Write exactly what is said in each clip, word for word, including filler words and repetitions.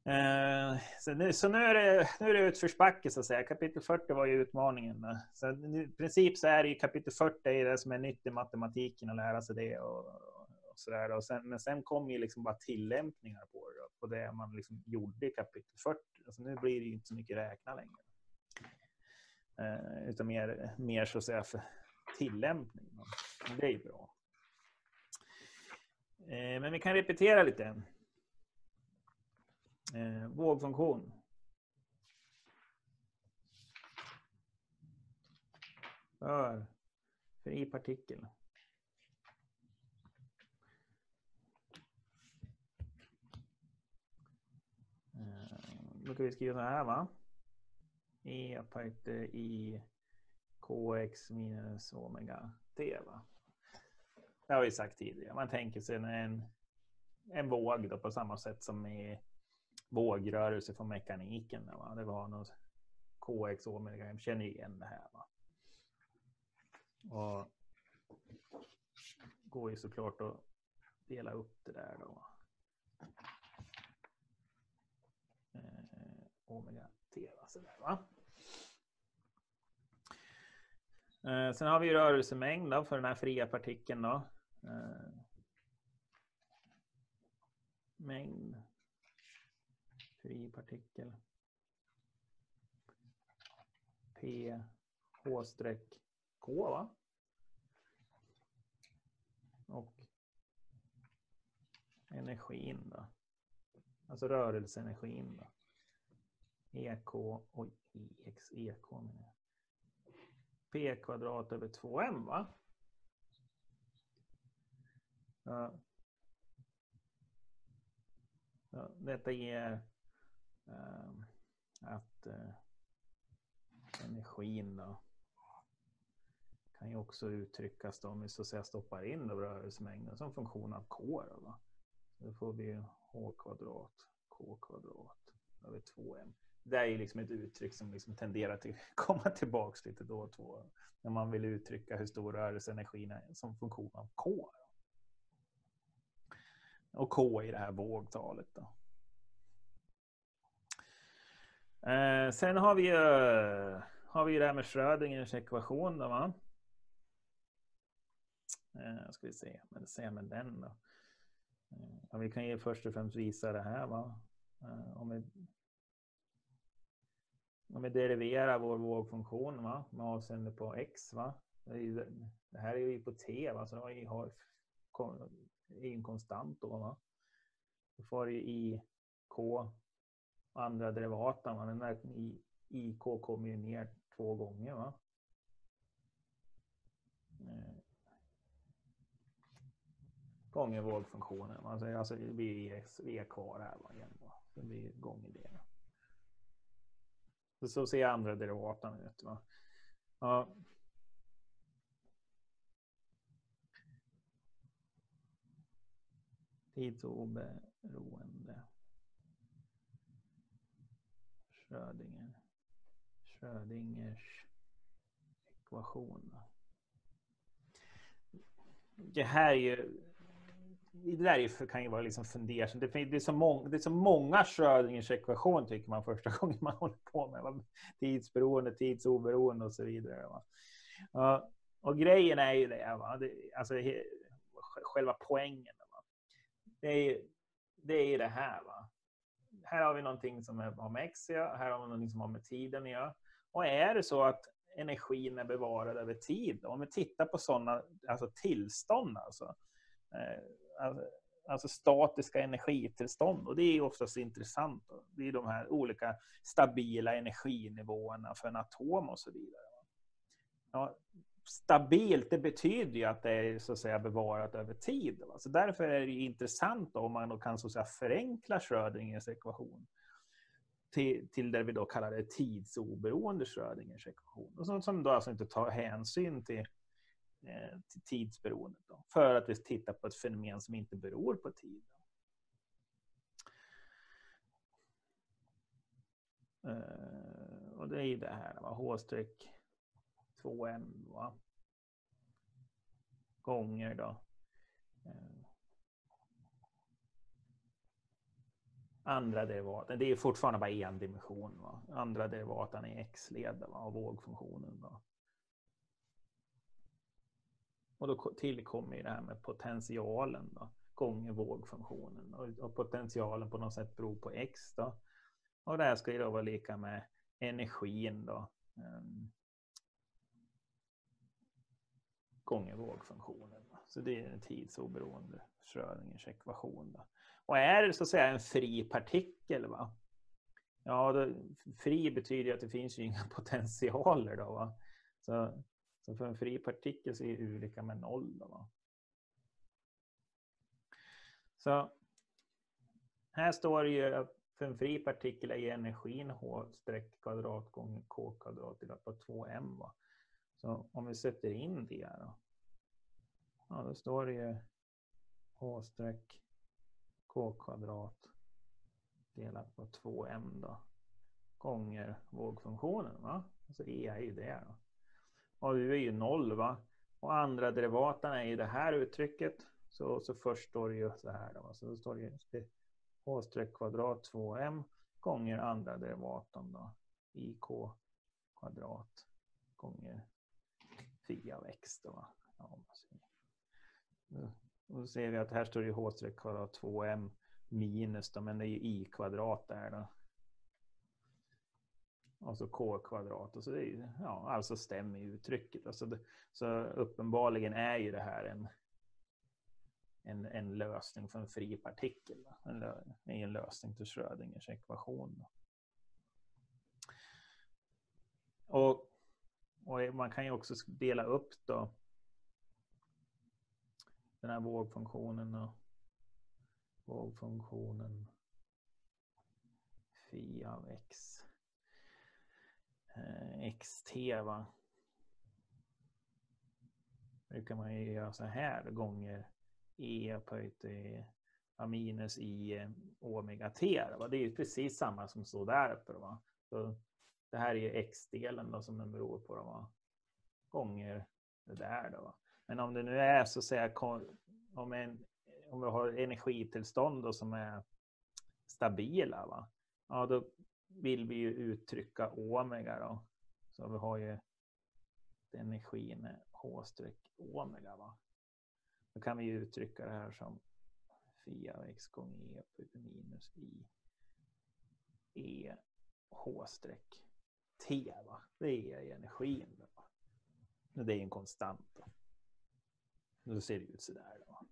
Eh, så nu, så nu, är det, nu är det utförsbacke så att säga. Kapitel fyrtio var ju utmaningen. Då. Så nu, i princip så är det ju kapitel fyrtio det som är nytt i matematiken att lära sig det och, och sådär. Och sen, men sen kommer ju liksom bara tillämpningar på det, då, på det man liksom gjorde i kapitel fyrtio. Alltså nu blir det ju inte så mycket räkna längre. Eh, utan mer, mer så att säga för tillämpning. Då. Det är ju bra. Eh, men vi kan repetera lite. Eh, vågfunktion. För fri partikel. Eh, då kan vi skriva så här, va? E apart i kx minus omega t, va? Det har vi sagt tidigare. Man tänker sig en, en våg då, på samma sätt som i vågrörelse från mekaniken. Va? Det var något kx omega. Jag känner igen det här, va? Och går ju såklart att dela upp det där då. Eh, omega t, va? Så där, va? Eh, sen har vi rörelsemängd då, för den här fria partikeln då. Eh, mängd fri partikel P H-K, va? Och energin då. Alltså rörelseenergin då. E K och I X E K. P kvadrat över två m, va? Ja. Ja, detta ger äh, att äh, energin då kan ju också uttryckas då, om vi så att säga stoppar in då rörelsemängden som funktion av K då, va? Då får vi H kvadrat K kvadrat över två m. Det är ju liksom ett uttryck som liksom tenderar att komma tillbaka lite då och då när man vill uttrycka hur stor rörelseenergin är som funktion av K. Och K i det här vågtalet då. Eh, sen har vi ju har vi ju det här med Schrödingers ekvation då, va? Eh, ska vi se, men se med den då. Eh, vi kan ju först och främst visa det här, va? Eh, om vi om vi deriverar vår vågfunktion, va, med avseende på x, va? Det, är ju, det här är ju på t, va? Så det är har är en konstant då, va? Då får ju i k andra derivaten, va? Den där i, i k kommer ju ner två gånger, va? Eh, gånger vågfunktionen, alltså, alltså det blir e kvar här, va, igen då. Det blir gånger det. Så, så ser andra derivaten ut, va? Ja. Tidsoberoende Schrödinger Schrödingers ekvation. Det här är ju det där är, kan ju vara liksom fundersam. Det, det är så många det är så många Schrödingers ekvation tycker man första gången man håller på med tidsberoende, tidsoberoende och så vidare, va? Ja, och grejen är ju det, va? Det, alltså he, själva poängen, va? Det är ju det är ju det här, va? Här har vi någonting som har med x att göra, här har vi någonting som har med tiden att göra. Och är det så att energin är bevarad över tid, om vi tittar på sådana alltså tillstånd, alltså, eh, alltså, alltså statiska energitillstånd, och det är ju oftast intressant. Då. Det är de här olika stabila energinivåerna för en atom och så vidare. Ja, stabilt, det betyder ju att det är så att säga bevarat över tid. Så därför är det intressant då, om man då kan så att säga förenkla Schrödingers ekvation till, till det vi då kallar det tidsoberoende Schrödingers ekvation. Och som, som då alltså inte tar hänsyn till, eh, till tidsberoendet då, för att vi tittar på ett fenomen som inte beror på tid. Eh, och det är ju det här, H två m, va? Gånger då. andra derivaten, det är fortfarande bara en dimension. Va? Andra derivaten är x-led av vågfunktionen. Va? Och då tillkommer ju det här med potentialen då, gånger vågfunktionen. Och, och potentialen på något sätt beror på x då. Och det här ska ju då vara lika med energin då. Um, gånger vågfunktionen. Då. Så det är en tidsoberoende Schrödingers ekvation då. Och är det så att säga en fri partikel, va? Ja, då, fri betyder att det finns ju inga potentialer då, va? Så, så för en fri partikel så är U lika med noll då, va? Så här står det ju att för en fri partikel är energin h streck kvadrat gånger k kvadrat delat på två m, va? Så om vi sätter in det här då. Ja, då står det ju h streck k kvadrat delat på två m då. Gånger vågfunktionen, va? Så e är ju det då. Och u är ju noll, va? Och andra derivaten är ju det här uttrycket. Så, så först står det ju så här då. Så då står det ju h streck kvadrat två m gånger andra derivaten då. I k kvadrat gånger phi av x då, va? Ja, då ser vi att här står det h streck kvadrat två m minus då, men det är ju i kvadrat där då. Och så k kvadrat. Och så det är ju, ja, alltså stämmer uttrycket. Alltså det, så uppenbarligen är ju det här en, en, en lösning för en fri partikel. En, lö, en lösning till Schrödingers ekvation. Då. Och, och man kan ju också dela upp då den här vågfunktionen och vågfunktionen phi av x eh, xt, va? Nu kan man ju göra så här gånger e upphöjt till a minus i omega t, va? Det är ju precis samma som står där uppe, va? Så det här är ju x-delen då som den beror på då, va? Gånger det där då, va? Men om det nu är så att säga om, en, om vi har energitillstånd då som är stabila, va? Ja, då vill vi ju uttrycka omega då. Så vi har ju energin h streck omega, va? Då kan vi ju uttrycka det här som phi av x gånger e på minus i e h streck t, va? Det är energin då. Det är en konstant då. Då ser det ut så där då.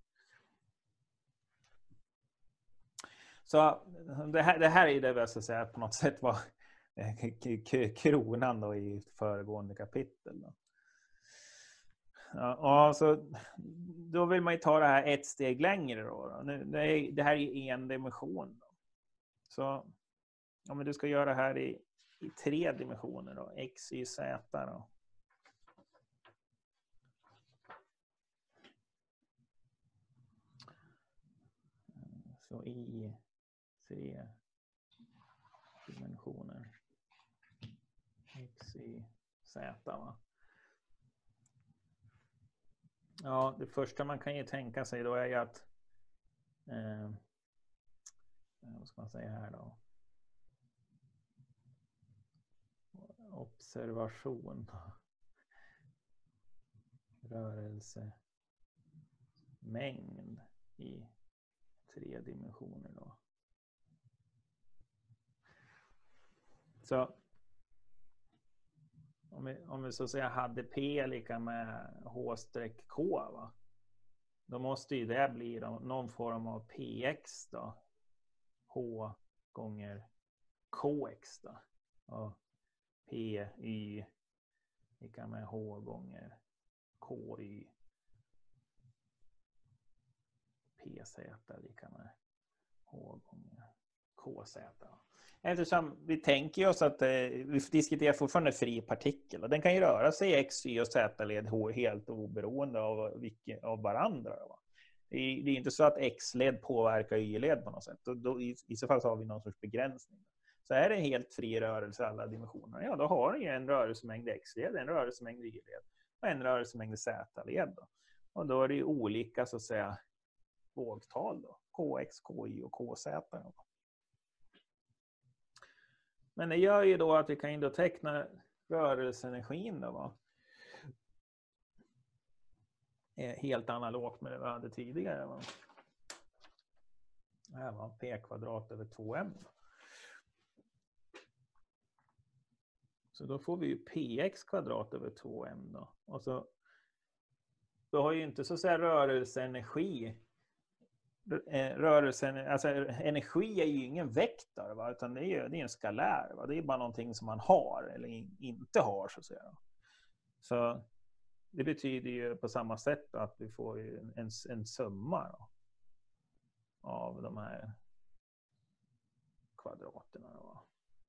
Så det här, det här är det jag ska säga på något sätt var kronan då i föregående kapitel då. Ja, och så då vill man ju ta det här ett steg längre då. då. Det, är, det här är en dimension då. Så om du ska göra det här i, i tre dimensioner då, x, y, z då. Så i tre dimensioner x, y, z, va? Ja, det första man kan ju tänka sig då är ju att eh, vad ska man säga här då? Observation. Rörelsemängd i tre dimensioner då. Så om vi, om vi så att säga hade p lika med h streck k, va? Då måste ju det bli då någon form av px då. H gånger kx då. Och py lika med h gånger ky. Pz lika med h gånger kz. Eftersom vi tänker oss att eh, vi diskuterar fortfarande fri partikel och den kan ju röra sig i x, y och z-led helt oberoende av, vilka, av varandra. Va? Det, är, det är inte så att x-led påverkar y-led på något sätt. Och då, i, I så fall så har vi någon sorts begränsning. Så är det en helt fri rörelse i alla dimensioner, ja då har du en rörelsemängd x-led, en rörelsemängd y-led och en rörelsemängd z-led. Då. Och då är det ju olika så att säga vågtal då. Kx, ky och kz. Då. Men det gör ju då att vi kan ändå teckna rörelseenergin då, va? Helt analogt med det vi hade tidigare, va? Det här var p kvadrat över två m. Så då får vi ju px kvadrat över två m då. Och så då har ju inte så att säga rörelseenergi. Rörelsen, alltså energi är ju ingen vektor, va? Utan det är ju det är en skalär, va? Det är bara någonting som man har eller in, inte har så att säga. Så det betyder ju på samma sätt att vi får ju en, en summa då, av de här kvadraterna då.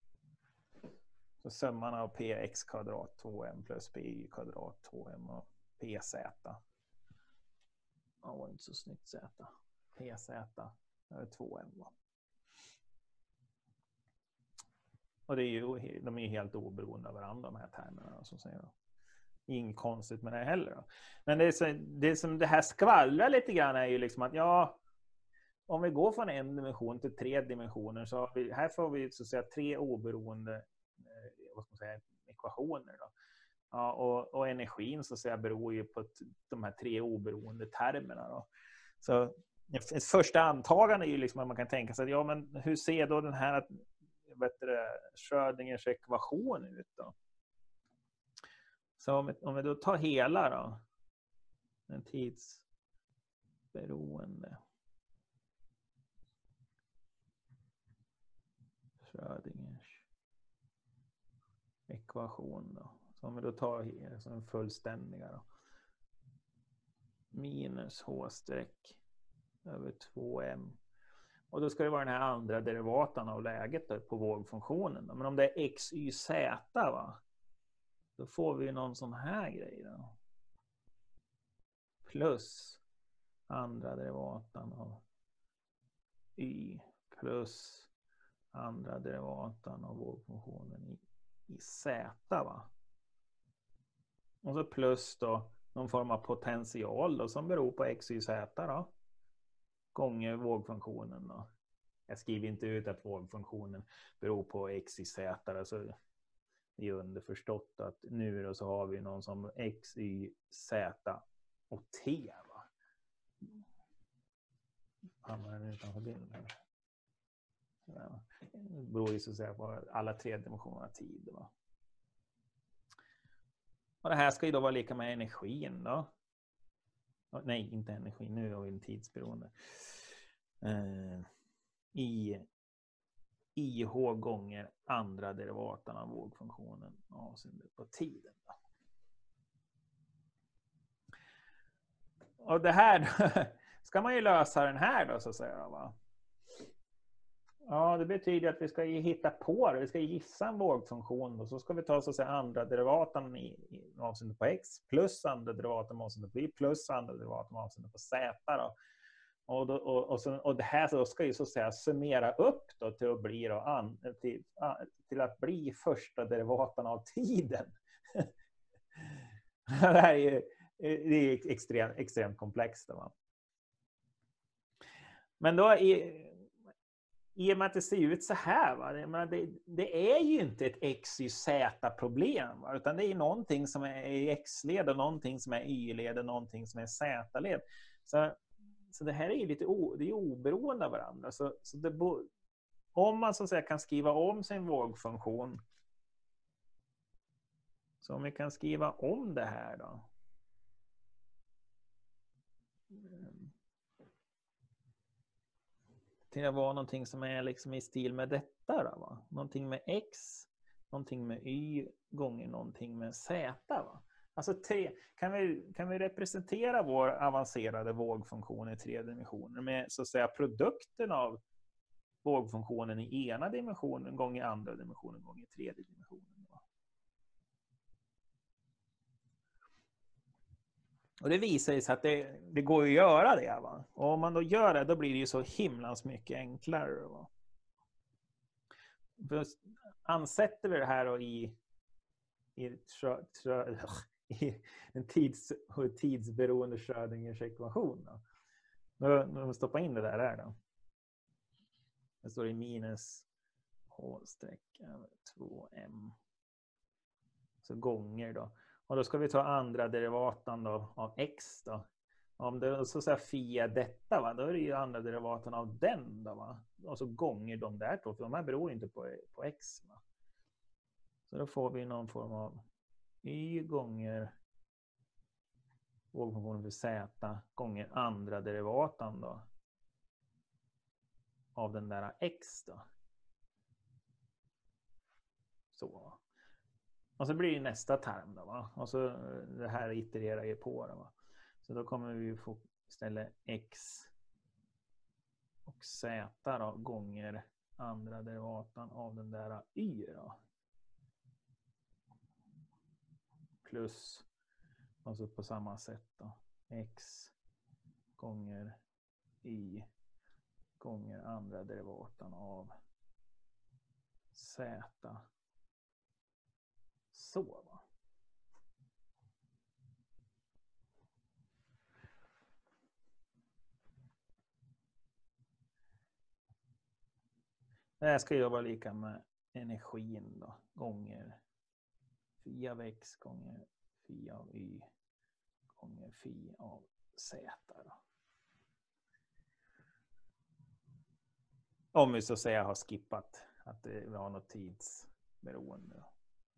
Så summan av px kvadrat två m plus py kvadrat två m och pz. Ja, det var inte så snyggt z. Pz är två m. Va? Och det är ju, de är ju helt oberoende av varandra, de här termerna. Som säger. Inget konstigt med det heller. Då. Men det, är så, det som det här skvallrar lite grann är ju liksom att ja, om vi går från en dimension till tre dimensioner så har vi, här får vi så att säga tre oberoende eh, vad ska man säga, ekvationer. Då. Ja, och, och energin så att säga beror ju på de här tre oberoende termerna. Då. Så ett första antagande är ju liksom att man kan tänka sig att ja, men hur ser då den här vet du, Schrödingers ekvation ut då? Så om vi, om vi då tar hela då, en tidsberoende Schrödingers ekvation då. Så om vi då tar som en fullständiga då. Minus h-streck över två m. Och då ska det vara den här andra derivaten av läget då, på vågfunktionen. Då. Men om det är x, y, z va? Då får vi någon sån här grej då. Plus andra derivaten av y plus andra derivaten av vågfunktionen i, i z va. Och så plus då någon form av potential då, som beror på x, y, z då. Gånger vågfunktionen då. Jag skriver inte ut att vågfunktionen beror på x, y, z. Alltså det är underförstått att nu då så har vi någon som x, y, z och t va. Hamnar den utanför bilden. Ja, det beror ju så att säga på alla tre dimensionerna tid va. Och det här ska ju då vara lika med energin då. Nej, inte energi, nu har vi en tidsberoende. Eh, I I h gånger andra derivaten av vågfunktionen avseende på tiden. Då. Och det här ska man ju lösa den här då så att säga va. Ja, det betyder att vi ska ju hitta på det. Vi ska gissa en vågfunktion och så ska vi ta så att säga andra derivaten i, i avseende på x plus andra derivaten avseende på y plus andra derivaten avseende på z då. Och, då, och, och, så, och det här så ska ju så att säga summera upp då till att bli då an, till, till att bli första derivaten av tiden. Det här är ju det är extremt, extremt komplext då, va? Men då är i och med att det ser ut så här va? Det, det är ju inte ett x y z-problem va? Utan det är någonting som är i x-led och någonting som är y-led och någonting som är z-led. Så, så det här är ju lite o, det är oberoende av varandra. Så, så det bo, om man så att säga kan skriva om sin vågfunktion, så om vi kan skriva om det här då. Till att vara någonting som är liksom i stil med detta då, va? Någonting med x, någonting med y gånger någonting med z va. Alltså tre, kan vi kan vi representera vår avancerade vågfunktion i tre dimensioner med så att säga produkten av vågfunktionen i ena dimensionen gånger andra dimensionen gånger tredje dimensionen. Va? Och det visar sig att det, det går att göra det. Va? Och om man då gör det, då blir det ju så himlans mycket enklare. Va? För ansätter vi det här då i, i, trö, trö, i en tids, tidsberoende Schrödingers ekvation. Då. Då, då stoppar in det där, där då. Det står i minus H streck över två m. Så gånger då. Och då ska vi ta andra derivatan då av x då. Om det så säga phi är detta, va, då är det ju andra derivatan av den då, va. Och så gånger de där två, för de här beror inte på, på x, va. Så då får vi någon form av y gånger vågfunktionen för z gånger andra derivatan då av den där x då. Så. Och så blir det nästa term då, va. Och så det här itererar ju på då, va. Så då kommer vi få istället x och z då, gånger andra derivatan av den där y då. Plus, och så på samma sätt då, x gånger y gånger andra derivatan av z. Så, va. Det här ska ju vara lika med energin då, gånger phi av x gånger phi av y gånger phi av z då. Om vi så att säga har skippat att vi har något tidsberoende då.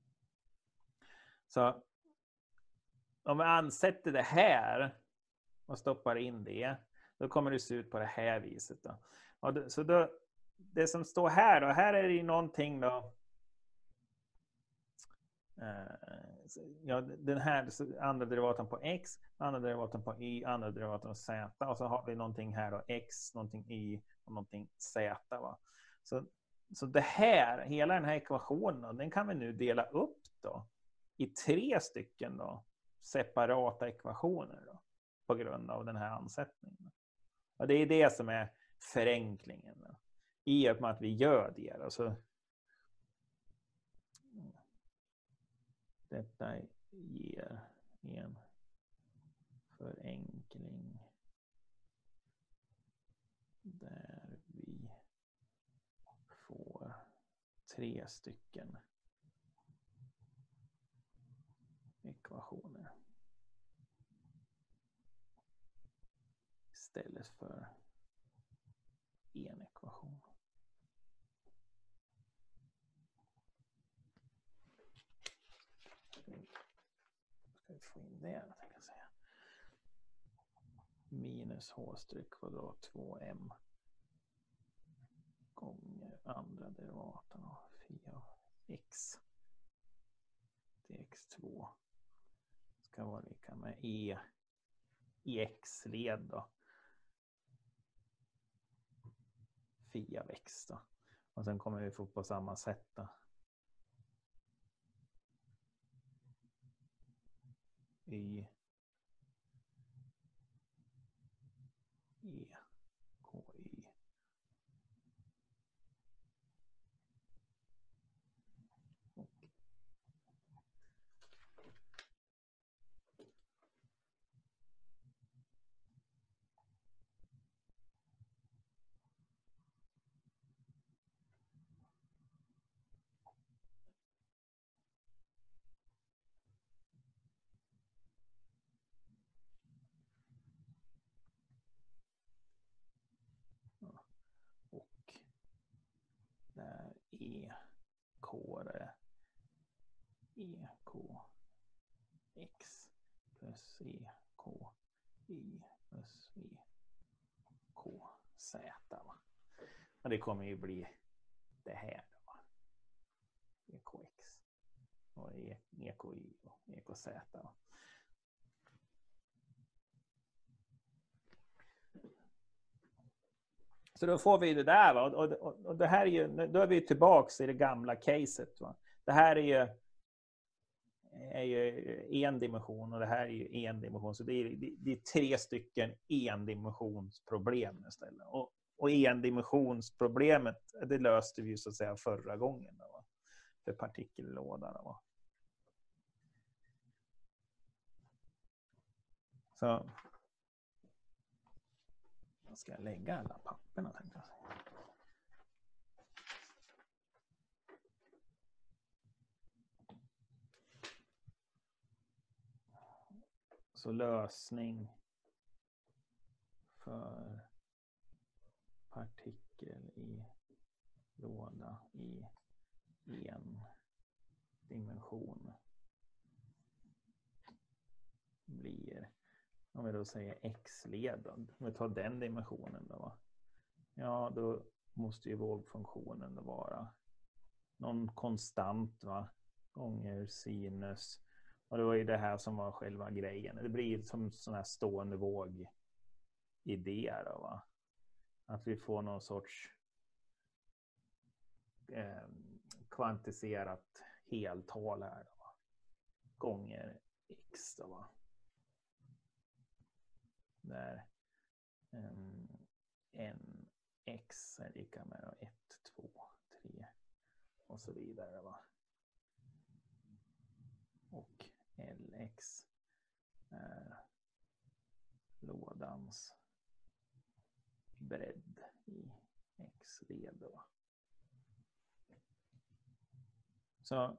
Så om vi ansätter det här och stoppar in det, då kommer det se ut på det här viset då. Och det, så då, det som står här då, här är det ju någonting då. Ja, den här andra derivaten på x, andra derivaten på y, andra derivaten på z, och så har vi någonting här då, x, någonting y och någonting z, va. Så, så det här, hela den här ekvationen, den kan vi nu dela upp då i tre stycken då separata ekvationer då, på grund av den här ansättningen. Och det är det som är förenklingen då. I och med att vi gör det då, så detta ger en förenkling där vi får tre stycken ekvationer istället för en ekvation. Ska vi få in det, tänkte jag säga. Minus h streck kvadrat två m gånger andra derivaten av phi av x till x två ska vara lika med e i x-led då. Phi av x då. Och sen kommer vi få på samma sätt då. Y E K Y och där E K är E K X plus E K Y plus E K Z, va. Och det kommer ju bli det här då. E K X och E K Y och E K Z, va. Så då får vi det där, va? Och, och, och det här är ju, då är vi tillbaka i det gamla caset, va? Det här är ju, är ju en dimension och det här är ju en dimension. Så det är, det, det är tre stycken endimensionsproblem istället. Och, och endimensionsproblemet, det löste vi ju så att säga förra gången då, va? För partikellådan, va? Så ska jag lägga alla papperna, tänkte jag. så lösning för partikel i låda i en dimension blir, om vi då säger x-led, om vi tar den dimensionen då, va? Ja, då måste ju vågfunktionen då vara någon konstant, va, gånger sinus, och det var ju det här som var själva grejen. Det blir som sån här stående våg idé då, va, att vi får någon sorts eh, kvantiserat heltal här då, va? Gånger x då, va, där um, en x är lika med ett, två, tre och så vidare, va. Och lx är lådans bredd i x-led, va. Så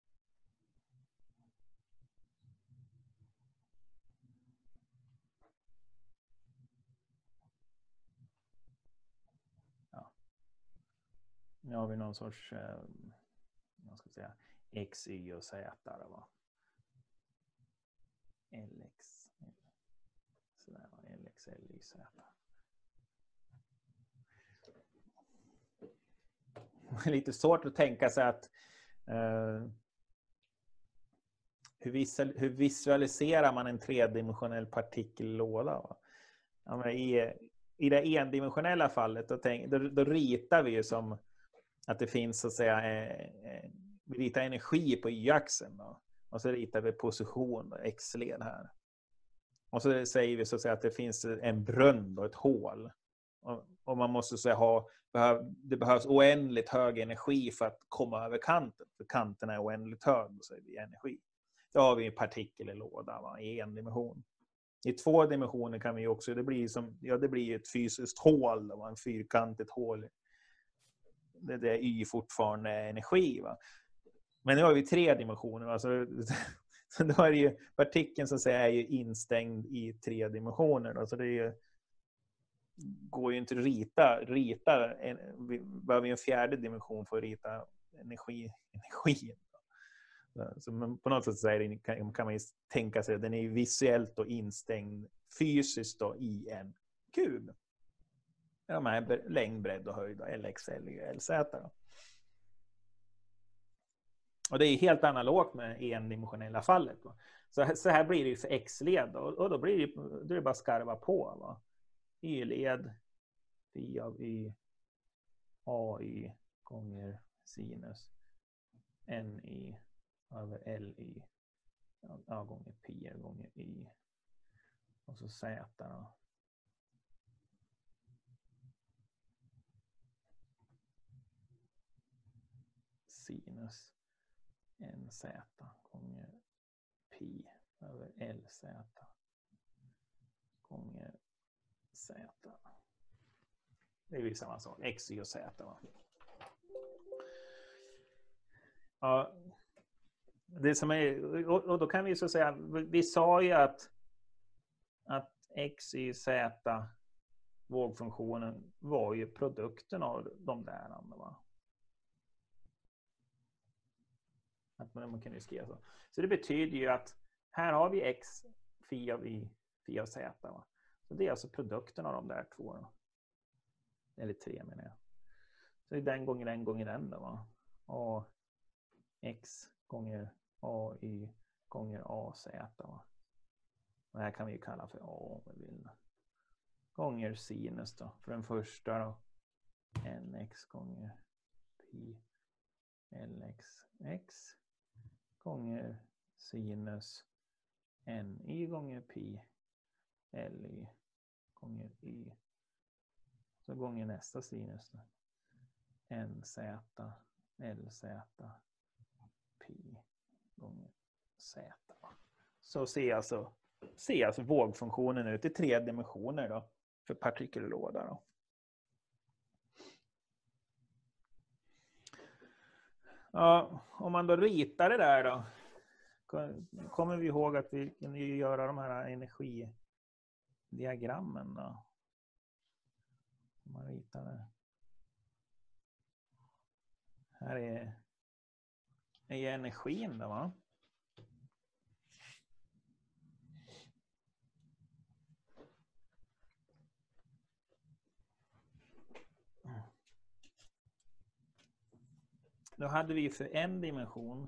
nu har vi någon sorts eh, vad ska jag säga, x, y och z där, va. Lx. Sådär, va. Lx, ly, z. Det är lite svårt att tänka sig att eh, hur, visual, hur visualiserar man en tredimensionell partikellåda, va? Ja, men i, i det endimensionella fallet då, tänk, då, då ritar vi ju som att det finns, så att säga, eh, vi ritar energi på y-axeln då, och så ritar vi position då, x-led här. Och så säger vi, så att säga, att det finns en brunn och ett hål. Och, och man måste säga ha behöv, det behövs oändligt hög energi för att komma över kanten, för kanten är oändligt hög, då säger vi energi. Då har vi en partikel i låda, va, i en dimension. I två dimensioner kan vi också, det blir som, ja, det blir ett fysiskt hål då, en fyrkantigt hål. Det, det är y fortfarande energi, va. Men nu har vi tre dimensioner, alltså, så då är det ju, partikeln så att säga är ju instängd i tre dimensioner då, så det är ju, går ju inte att rita, rita en, vi behöver ju en fjärde dimension för att rita energi, energi. Så men på något sätt så är det, kan, kan man ju tänka sig att den är visuellt och instängd fysiskt då, i en kub. De här längd, bredd och höjd, lx, ly, lz då. Och det är helt analogt med endimensionella fallet, va? Så, så här blir det ju för x-led, och, och då blir det, då är det bara skarva på, va? Y-led, phi av y, ay gånger sinus, ni över ly, ja, gånger pi gånger y, och så z då. Sinus nz gånger pi över lz gånger z. Det är ju samma sak, x, y och z, va? Ja, det som är, och då kan vi så säga, vi sa ju att att x, y, z, vågfunktionen var ju produkten av de där andra, va? Att man kan ju skriva så. Så det betyder ju att här har vi x, phi av y, phi av z, va? Så det är alltså produkten av de där två då. Eller tre, menar jag. Så det är den gånger den gånger den då, va? Och x gånger ay gånger az, va? Och det här kan vi ju kalla för a om vi vill. Gånger sinus då. För den första då. nx gånger pi lx x gånger sinus ni gånger pi ly gånger y. Så gånger nästa sinus då. nz lz pi gånger z. Så ser alltså, ser alltså vågfunktionen ut i tre dimensioner då, för partikellåda då. Ja, om man då ritar det där då, kommer vi ihåg att vi kan ju göra de här energidiagrammen då. Man ritar det. Här är, är energin då, va? Då hade vi för en dimension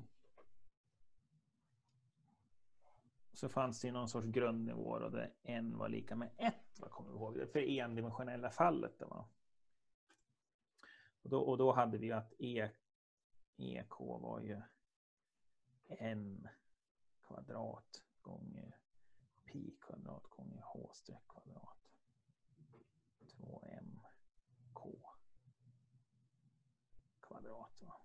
så fanns det någon sorts grundnivå och där n var lika med ett, vad kommer vi ihåg det, för endimensionella fallet. Då, va? Och, då, och då hade vi att e, ek var ju n kvadrat gånger pi kvadrat gånger h streck kvadrat. två m k kvadrat. Va?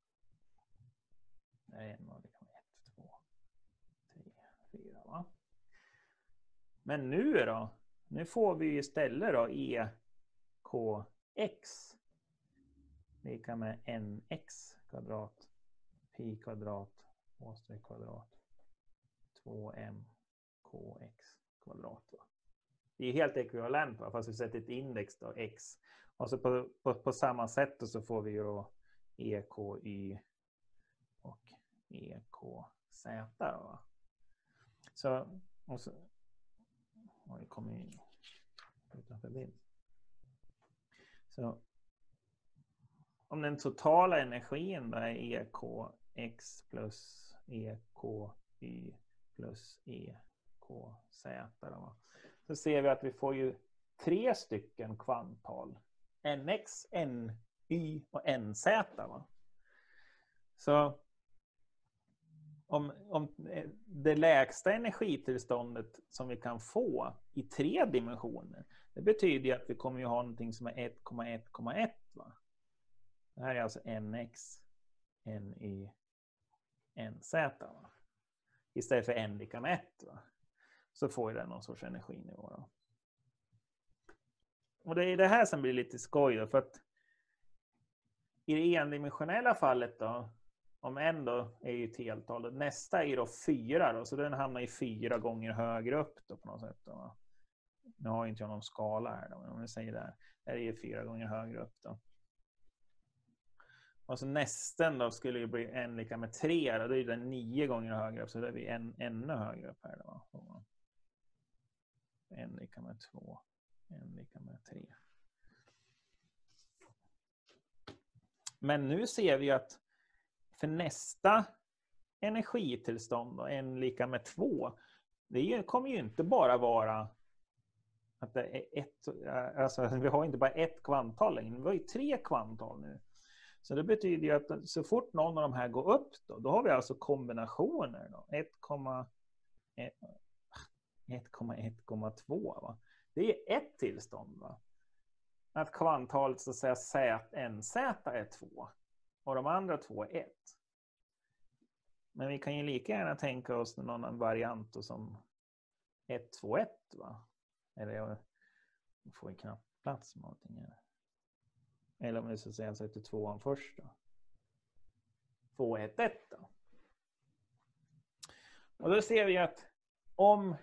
Det är en var lika med ett, två, tre, fyra. Va? Men nu då? Nu får vi istället då e k x lika med nx kvadrat pi kvadrat h streck kvadrat två m kx kvadrat. Va? Det är helt ekvivalent, va? Fast vi sätter ett index då, x. Och så på, på, på samma sätt så får vi ju då eky och ekz. Va? Så, och så oj, kommer in utanför bild. Så om den totala energin då är ekx plus eky plus ekz då, så ser vi att vi får ju tre stycken kvanttal. Nx, ny och nz. Va? Så om, om det lägsta energitillståndet som vi kan få i tre dimensioner, det betyder ju att vi kommer ju ha någonting som är ett komma ett komma ett. Va? Det här är alltså nx, ny, nz. Va? Istället för n lika med ett. Va? Så får den någon sorts energinivå. Då. Och det är det här som blir lite skoj då, för att i det endimensionella fallet då, om n då är ju ett heltal, nästa är då fyra då, så den hamnar i fyra gånger högre upp då på något sätt. Då. Nu har inte jag någon skala här då, men om vi säger där, där är ju fyra gånger högre upp då. Och så nästen då skulle ju bli n lika med tre då, då är den nio gånger högre upp, så då är vi en, ännu högre upp här då. n lika med två, n lika med tre. Men nu ser vi att för nästa energitillstånd då, n lika med två, det kommer ju inte bara vara att det är ett, alltså vi har inte bara ett kvanttal längre, vi har ju tre kvanttal nu. Så det betyder ju att så fort någon av de här går upp då, då har vi alltså kombinationer då, ett komma ett komma två. Va? Det är ett tillstånd. Va? Att kvanttalet så att säga z, nz är två och de andra två är ett. Men vi kan ju lika gärna tänka oss någon variant som ett två ett. Va? Eller jag får ju knappt plats med någonting här. Eller om vi så att säga sätter tvåan först då. två ett ett då. Och då ser vi att om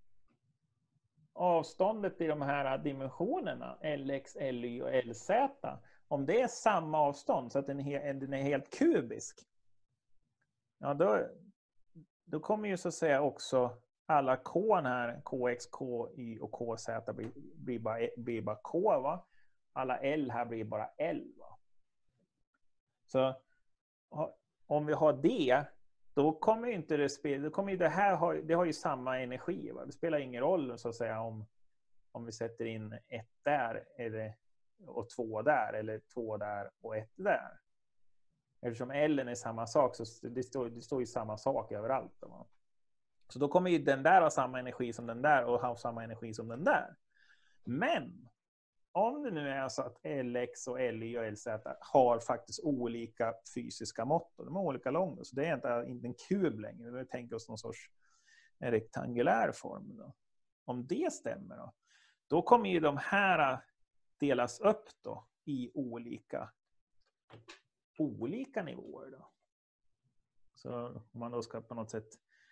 avståndet i de här dimensionerna lx, ly och lz, om det är samma avstånd så att den är, den är helt kubisk, ja då, då kommer ju så att säga också alla k här, kx, ky och kz blir, blir, bara, blir bara k, va? Alla l här blir bara l. Va? Så om vi har det, då kommer inte det spela, då kommer ju det här ha, det har ju samma energi. Va? Det spelar ingen roll så att säga om, om vi sätter in ett där eller, och två där eller två där och ett där. Eftersom l är samma sak så det står, det står ju samma sak överallt. Va? Så då kommer ju den där ha samma energi som den där och ha samma energi som den där. Men om det nu är så att lx och ly och lz har faktiskt olika fysiska mått, de är olika långa, så det är inte, inte en kub längre, vi tänker oss någon sorts rektangulär form. Då. Om det stämmer då, då kommer ju de här delas upp då i olika, olika nivåer. Då. Så om man då ska på något sätt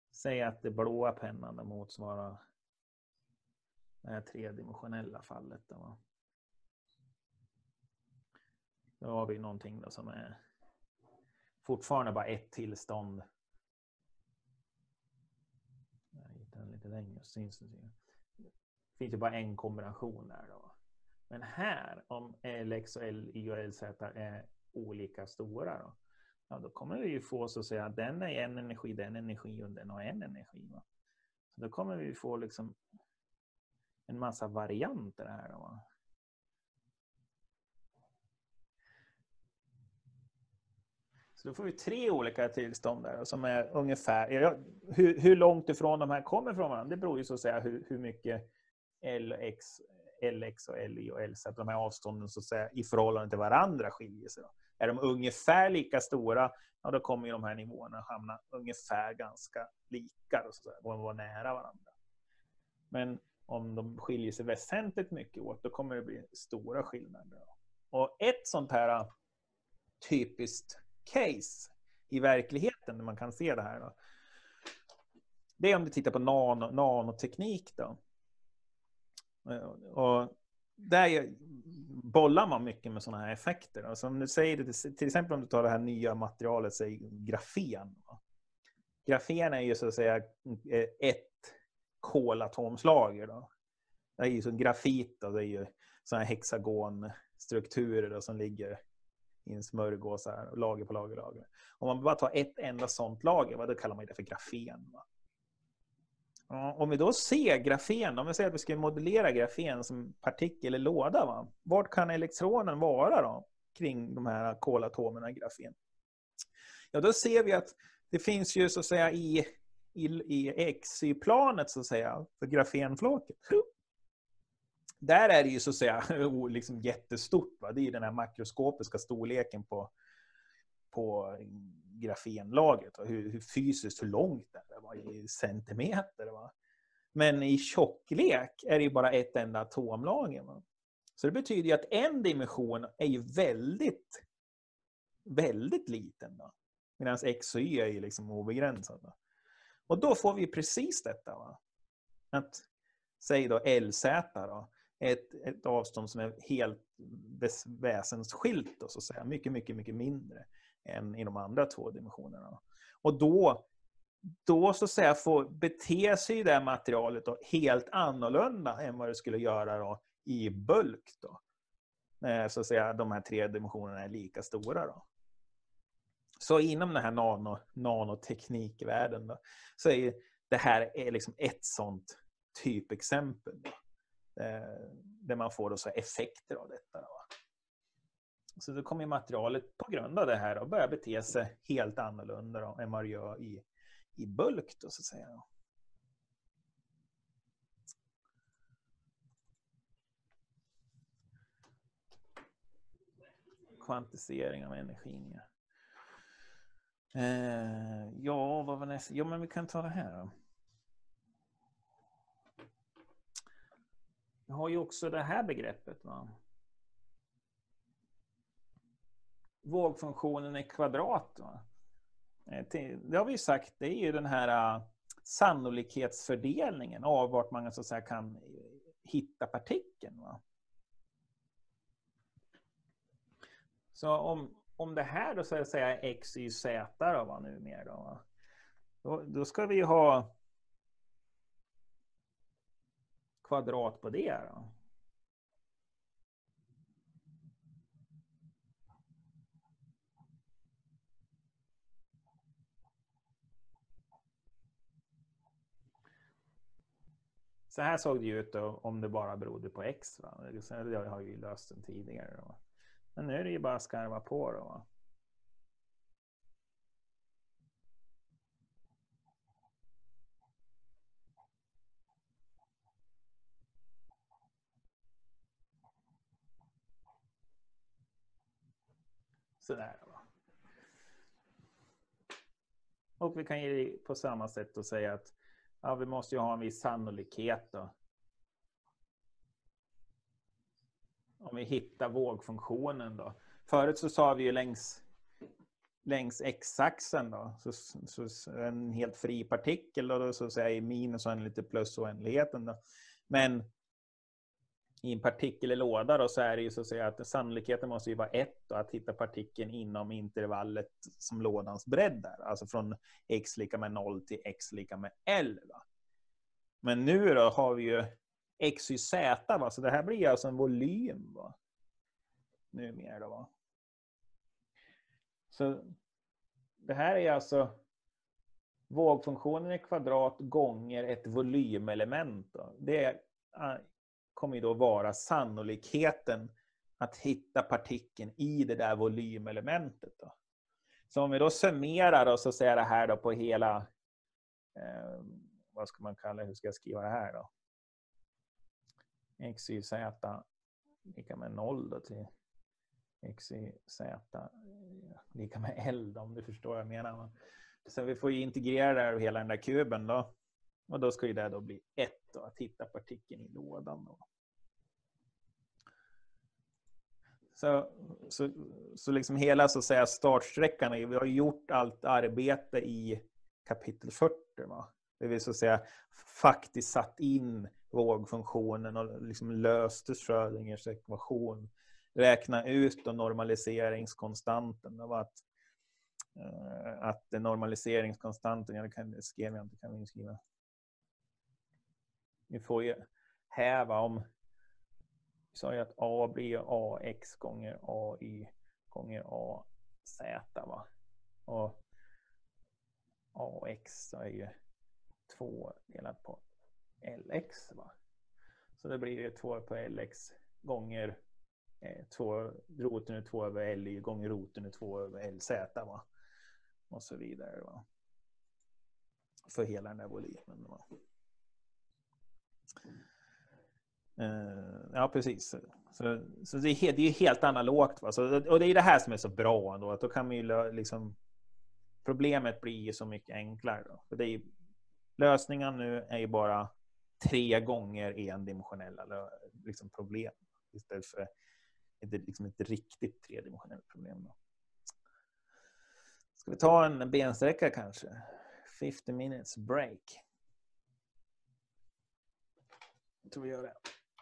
Säg att det blåa pennan motsvarar det här tredimensionella fallet. Då. Då har vi någonting då som är fortfarande bara ett tillstånd. Jag hittar lite längre, syns det. Det finns ju bara en kombination där då. Men här, om L X och L Y och L Z är olika stora då, ja, då kommer vi ju få så att säga att den är en energi, den energi och den har en energi. Va? Så då kommer vi få liksom en massa varianter här då. Va? Så då får vi tre olika tillstånd där som är ungefär, ja, hur, hur långt ifrån de här kommer från varandra, det beror ju så att säga hur, hur mycket L X, L X och L Y och L Z, de här avstånden så att säga i förhållande till varandra skiljer sig. Då. Är de ungefär lika stora, ja, då kommer ju de här nivåerna hamna ungefär ganska lika då, så att säga, och vara nära varandra. Men om de skiljer sig väsentligt mycket åt, då kommer det bli stora skillnader. Då. Och ett sånt här typiskt case i verkligheten där man kan se det här då, det är om du tittar på nano, nanoteknik då. Och där bollar man mycket med sådana här effekter. Alltså om du säger det, till exempel om du tar det här nya materialet, säg grafen. Grafen är ju så att säga ett kolatomslager då. Det är ju som grafit då, det är ju sådana här hexagonstrukturer då, som ligger i en smörgås här, lager på lager, lager. Om man bara tar ett enda sånt lager, vad då kallar man det för grafen. Va? Ja, om vi då ser grafen, om vi säger att vi ska modellera grafen som partikel eller låda, va? Vart kan elektronen vara då kring de här kolatomerna i grafen? Ja, då ser vi att det finns ju så att säga i, i, i X Y-planet så att säga, för grafenflaket. Där är det ju så att säga liksom jättestort. Va? Det är ju den här makroskopiska storleken på, på grafenlagret. Va? Hur, hur fysiskt, hur långt det är, va? I centimeter. Va? Men i tjocklek är det ju bara ett enda atomlager. Va? Så det betyder ju att en dimension är ju väldigt, väldigt liten. Va? Medan X och Y är ju liksom obegränsad. Va? Och då får vi precis detta. Va? Att, säg då L Z då. Ett, ett avstånd som är helt väsensskilt och så att säga, mycket mycket mycket mindre än i de andra två dimensionerna. Och då då så att säga får bete sig det här materialet då helt annorlunda än vad det skulle göra då i bulk då. Så att säga de här tre dimensionerna är lika stora då. Så inom den här nano nanoteknikvärlden då, så är det här är liksom ett sånt typexempel då. Där man får då så effekter av detta. Då. Så då kommer materialet på grund av det här att börja bete sig helt annorlunda då, än vad det gör i, i bulk. Då, så att säga. Då. Kvantisering av energin. Ja, eh, ja vad var nästa? Ja, men vi kan ta det här då. Vi har ju också det här begreppet. Va? Vågfunktionen i kvadrat. Va? Det har vi sagt, det är ju den här sannolikhetsfördelningen av vart man så att säga kan hitta partikeln. Va? Så om, om det här då så att säga X, Y, Z då, va, numera då, va? Då, då ska vi ha kvadrat på det då. Så här såg det ut då, om det bara berodde på X. Va? Jag har ju löst den tidigare. Då. Men nu är det ju bara att skarva på då. Va? Sådär då. Och vi kan ju på samma sätt då säga att ja, vi måste ju ha en viss sannolikhet då. Om vi hittar vågfunktionen då. Förut så sa vi ju längs, längs x-axeln då, så, så, så en helt fri partikel då, så att säga i minus och en lite plus oändligheten då. Men i en partikel i låda då, så är det ju så att säga att sannolikheten måste ju vara ett och att hitta partikeln inom intervallet som lådans bredd är. Alltså från x lika med noll till x lika med elva. Men nu då har vi ju x y z, va? Så det här blir alltså en volym, va? Numera då, va? Så det här är alltså vågfunktionen i kvadrat gånger ett volymelement då. Det kommer ju då vara sannolikheten att hitta partikeln i det där volymelementet då. Så om vi då summerar och så säger det här då på hela eh, vad ska man kalla det? Hur ska jag skriva det här då? X, Y, Z lika med noll då till X, Y, Z lika med L då, om du förstår vad jag menar. Så vi får ju integrera det här och hela den där kuben då. Och då ska ju det då bli ett då, att hitta partikeln i lådan då. Så, så, så liksom hela så att säga startsträckan, vi har gjort allt arbete i kapitel fyrtio, va? Det vill så att säga faktiskt satt in vågfunktionen och liksom löste Schrödingers ekvation. Räkna ut då normaliseringskonstanten av att uh, att normaliseringskonstanten, jag kan skriva jag inte kan vi skriva. Vi får ju häva om vi sa ju att A blir ax gånger ay gånger az, va? Och ax är ju två delat på lx, va? Så det blir ju två på lx gånger eh, två, roten är två över ly gånger roten är två över lz, va? Och så vidare, va? För hela den där volymen, va? Uh, ja, precis. Så, så det, är helt, det är helt analogt, va? Så, och det är det här som är så bra ändå, att då kan man ju liksom problemet blir ju så mycket enklare då. För det är, lösningen nu är ju bara tre gånger endimensionella liksom problem istället för ett, liksom ett riktigt tredimensionellt problem då. Ska vi ta en bensträcka kanske? femtio minutes break. Jag tror vi gör det.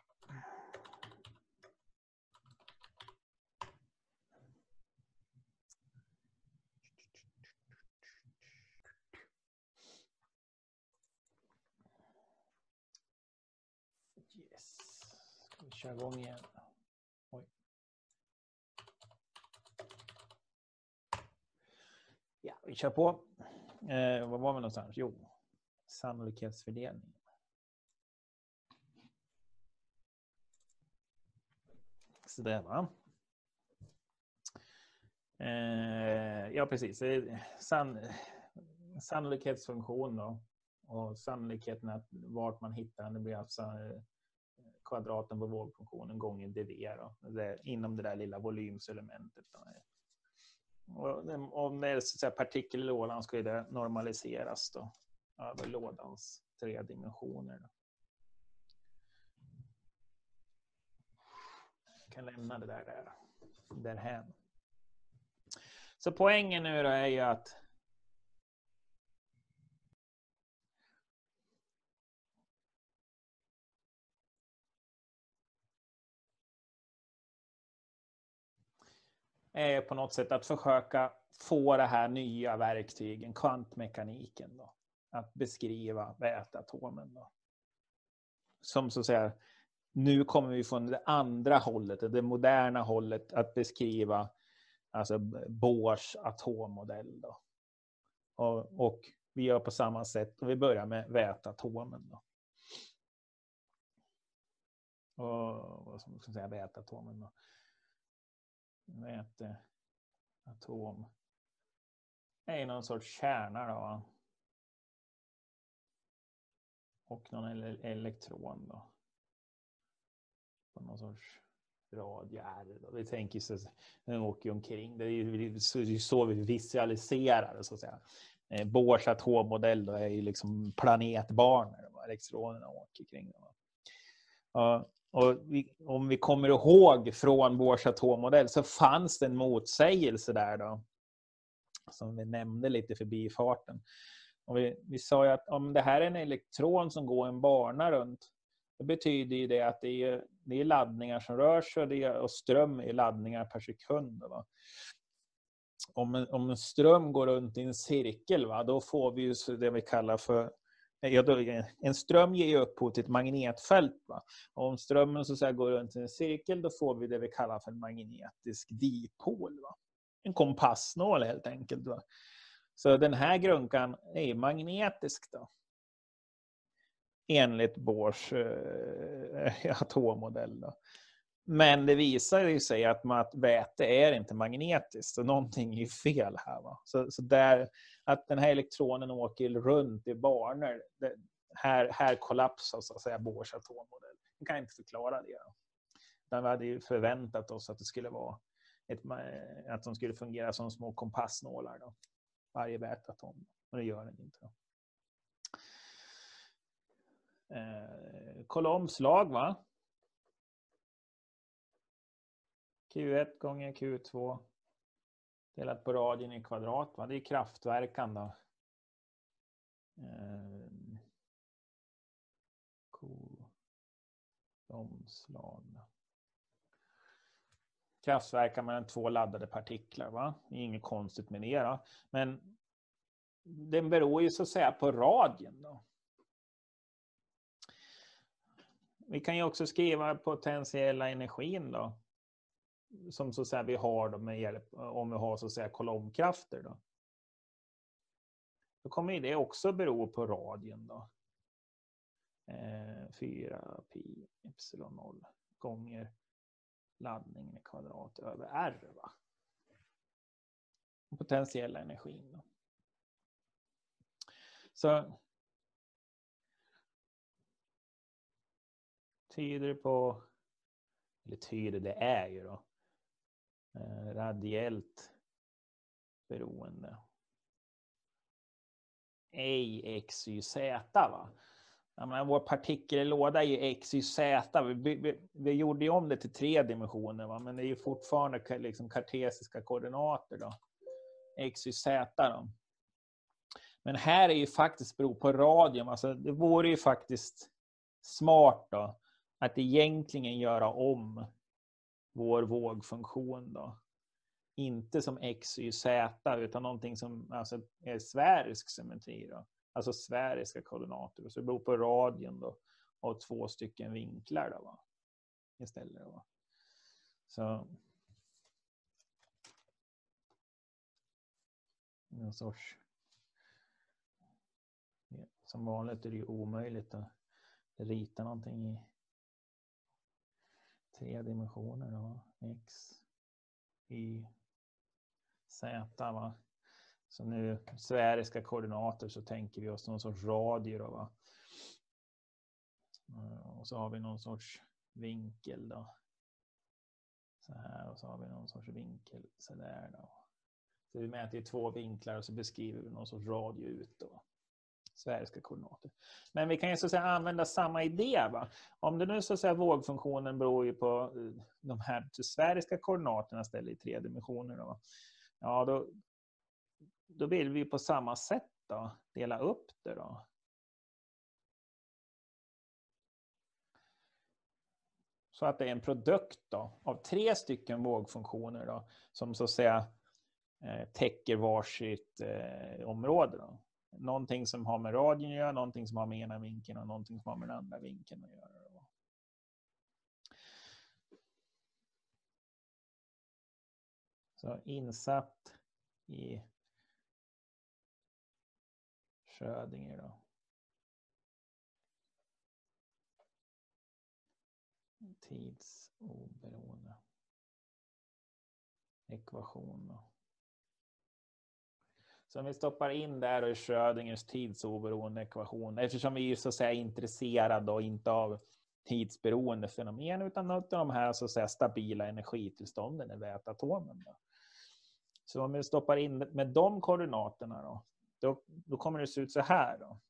Yes. Ska vi köra igång igen? Oj. Ja, vi kör på. Eh, vad var vi någonstans? Jo, sannolikhetsfördelning. Så där, va? Eh, ja, precis. Sann, sannolikhetsfunktion då. Och sannolikheten att vart man hittar den, det blir alltså kvadraten på vågfunktionen gånger dv då. Det är inom det där lilla volymselementet då. Och om det är så att partikel i lådan ska det normaliseras då över lådans tre dimensioner då. Jag kan lämna det där där därhän. Så poängen nu då är ju att är på något sätt att försöka få det här nya verktygen, kvantmekaniken då, att beskriva väteatomen då. Som så att säga, nu kommer vi från det andra hållet, det moderna hållet, att beskriva alltså Bohrs atommodell då. Och, och vi gör på samma sätt, och vi börjar med väteatomen då. Och vad ska man säga, väteatomen då. Väteatom är någon sorts kärna då. Och någon ele- elektron då. På någon sorts radie då. Vi tänker så att den åker omkring. Det är ju så vi visualiserar det så att säga. Bohrs atommodell då är ju liksom planetbanor. Elektronerna åker kring dem. Ja. Och vi, om vi kommer ihåg från Bohrs atommodell så fanns det en motsägelse där då. som vi nämnde lite förbi farten. Och vi, vi sa ju att om det här är en elektron som går en bana runt, det betyder ju det att det är, det är laddningar som rör sig och, det är, och ström är laddningar per sekund. Va? Om, en, om en ström går runt i en cirkel, va, då får vi ju det vi kallar för... Ja, då, en ström ger ju upphov till ett magnetfält. Va? Och om strömmen så att säga, går runt i en cirkel, då får vi det vi kallar för en magnetisk dipol. Va? En kompassnål helt enkelt. Va? Så den här grunkan är magnetisk då. Enligt Bohrs eh, atommodell då. Men det visar ju sig att, att väte är inte magnetiskt. Så någonting är fel här. Va? Så, så där, att den här elektronen åker runt i banor. Det, här, här kollapsar så att säga Bohrs atommodell. Vi kan inte förklara det. Då. Utan vi hade ju förväntat oss att det skulle vara ett, att de skulle fungera som små kompassnålar då. Varje väteatom. Och det gör den inte då. Eh, Coulombs lag, va? Q ett gånger Q två delat på radien i kvadrat, va? Det är kraftverkan då. Eh, Coulombs lag. Kraftverkan mellan två laddade partiklar, va? Det är inget konstigt med det då. Men den beror ju så att säga på radien då. Vi kan ju också skriva potentiella energin då. Som så att säga vi har då med hjälp, om vi har så att säga Coulombkrafter då. Då kommer det också bero på radien då. Eh, fyra pi epsilon noll gånger laddningen i kvadrat över R, va? Potentiella energin då. Så tyder det på, eller tyder det är ju då eh, radiellt beroende. Ej x y z, va? Jag menar, vår partikellåda är ju x y z. Vi, vi, vi gjorde ju om det till tre dimensioner, va? Men det är ju fortfarande liksom kartesiska koordinater då. X y z då. Men här är ju faktiskt beror på radium. Alltså det vore ju faktiskt smart då att egentligen göra om vår vågfunktion då. Inte som x, y, z utan någonting som alltså, är sfärisk symmetri då. Alltså sfäriska koordinater. Så det beror på radien då. Och två stycken vinklar då, va? Istället då, va? Så någon sorts, som vanligt är det ju omöjligt att rita någonting i tre dimensioner då. X, Y, Z, va? Så nu sfäriska koordinater så tänker vi oss någon sorts radie då, va? Och så har vi någon sorts vinkel då. Så här, och så har vi någon sorts vinkel så där då. Så vi mäter ju två vinklar och så beskriver vi någon sorts radie ut då. Sfäriska koordinater. Men vi kan ju så att säga använda samma idé, va? Om det nu så att säga vågfunktionen beror ju på de här sfäriska koordinaterna ställda i tre dimensioner då, va? Ja, då, då vill vi på samma sätt då dela upp det då. Så att det är en produkt då av tre stycken vågfunktioner då som så att säga eh, täcker varsitt eh, område då. Någonting som har med radien att göra, någonting som har med ena vinkeln och någonting som har med den andra vinkeln att göra. Då. Så insatt i Schrödinger då. Tidsoberoende ekvation då. Så om vi stoppar in där och i Schrödingers tidsoberoende ekvation, eftersom vi är så att säga intresserade och inte av tidsberoende fenomen utan av de här så att säga stabila energitillstånden i väteatomen då. Så om vi stoppar in med de koordinaterna då, då, då kommer det se ut så här då.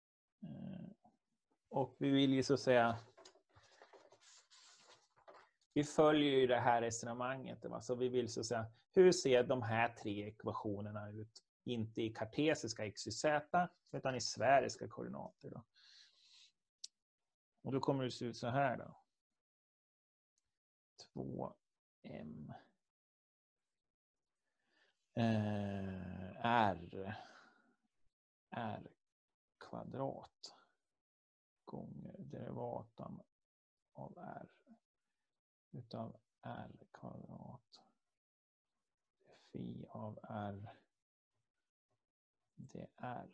Och vi vill ju så att säga vi följer ju det här resonemanget. Va? Så vi vill så säga, hur ser de här tre ekvationerna ut? Inte i kartesiska x, y, z, utan i sfäriska koordinater. Då. Och då kommer det se ut så här då. två m eh, r r kvadrat gånger derivatan av r utav r kvadrat phi av r dr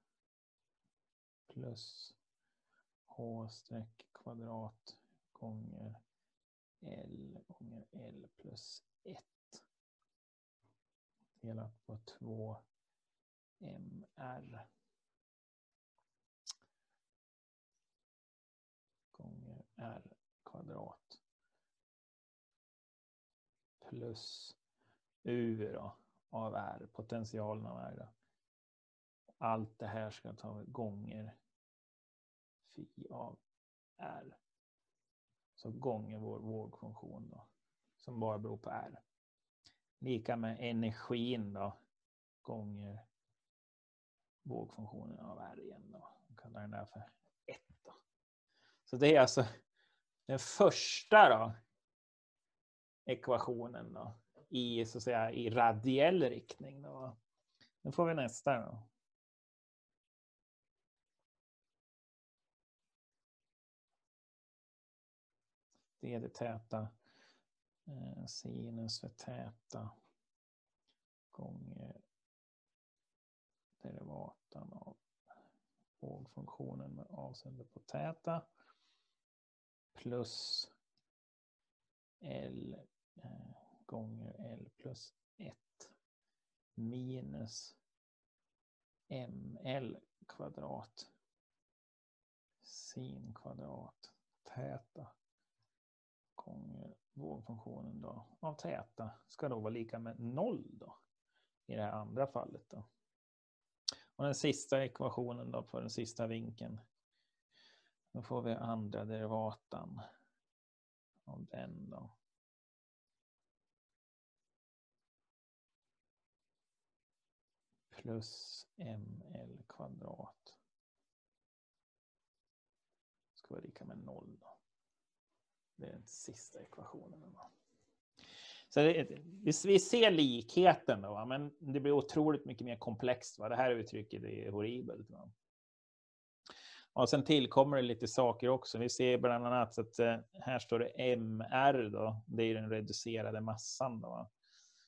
plus h streck kvadrat gånger L gånger L plus ett delat på två m r gånger r kvadrat plus u då, av r, potentialen av r. Då. Allt det här ska ta gånger phi av r. Så gånger vår vågfunktion då, som bara beror på r. Lika med energin då, gånger vågfunktionen av r igen då. Man kallar den där för ett då. Så det är alltså den första då, ekvationen då, i så att säga i radiell riktning då. Nu får vi nästa då. D d täta eh, sinus för täta gånger derivatan av vågfunktionen med avseende på täta plus L eh, gånger L plus ett minus ml kvadrat sin kvadrat täta gånger vågfunktionen då av täta ska då vara lika med noll då i det här andra fallet då. Och den sista ekvationen då på den sista vinkeln, då får vi andra derivatan av den då. Plus ml kvadrat ska vara lika med noll då. Det är den sista ekvationen då. Så det, vi ser likheten då, men det blir otroligt mycket mer komplext. Va? Det här uttrycket är horribelt. Va? Och sen tillkommer det lite saker också. Vi ser bland annat att eh, här står det mr då. Det är den reducerade massan då. Va?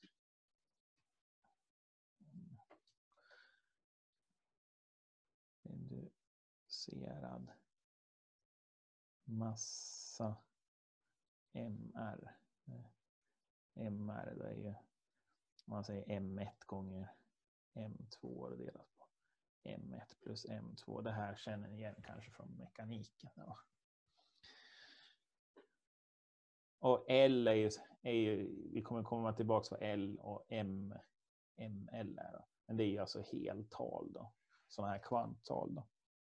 Reducerad massa mr. mr då är ju, man säger m ett gånger m två delat på m ett plus m två. Det här känner ni igen kanske från mekaniken. Ja. Och L är ju, är ju, vi kommer komma tillbaka på L och M, ml är då. Men det är ju alltså heltal då. Sådana här kvanttal då.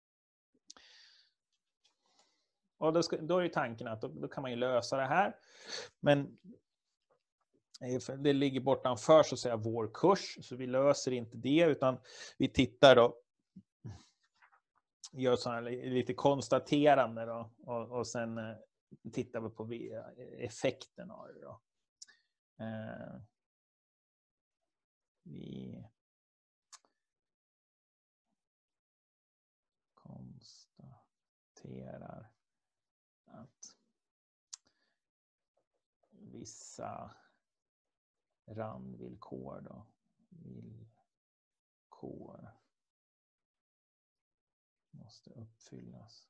Och då, ska, då är ju tanken att då, då kan man ju lösa det här. Men det ligger bortanför så att säga vår kurs. Så vi löser inte det utan vi tittar då. Gör sådana lite konstaterande då. Och, och sen eh, tittar vi på effekten av det då. Eh, vi konstaterar att vissa randvillkor då, villkor måste uppfyllas.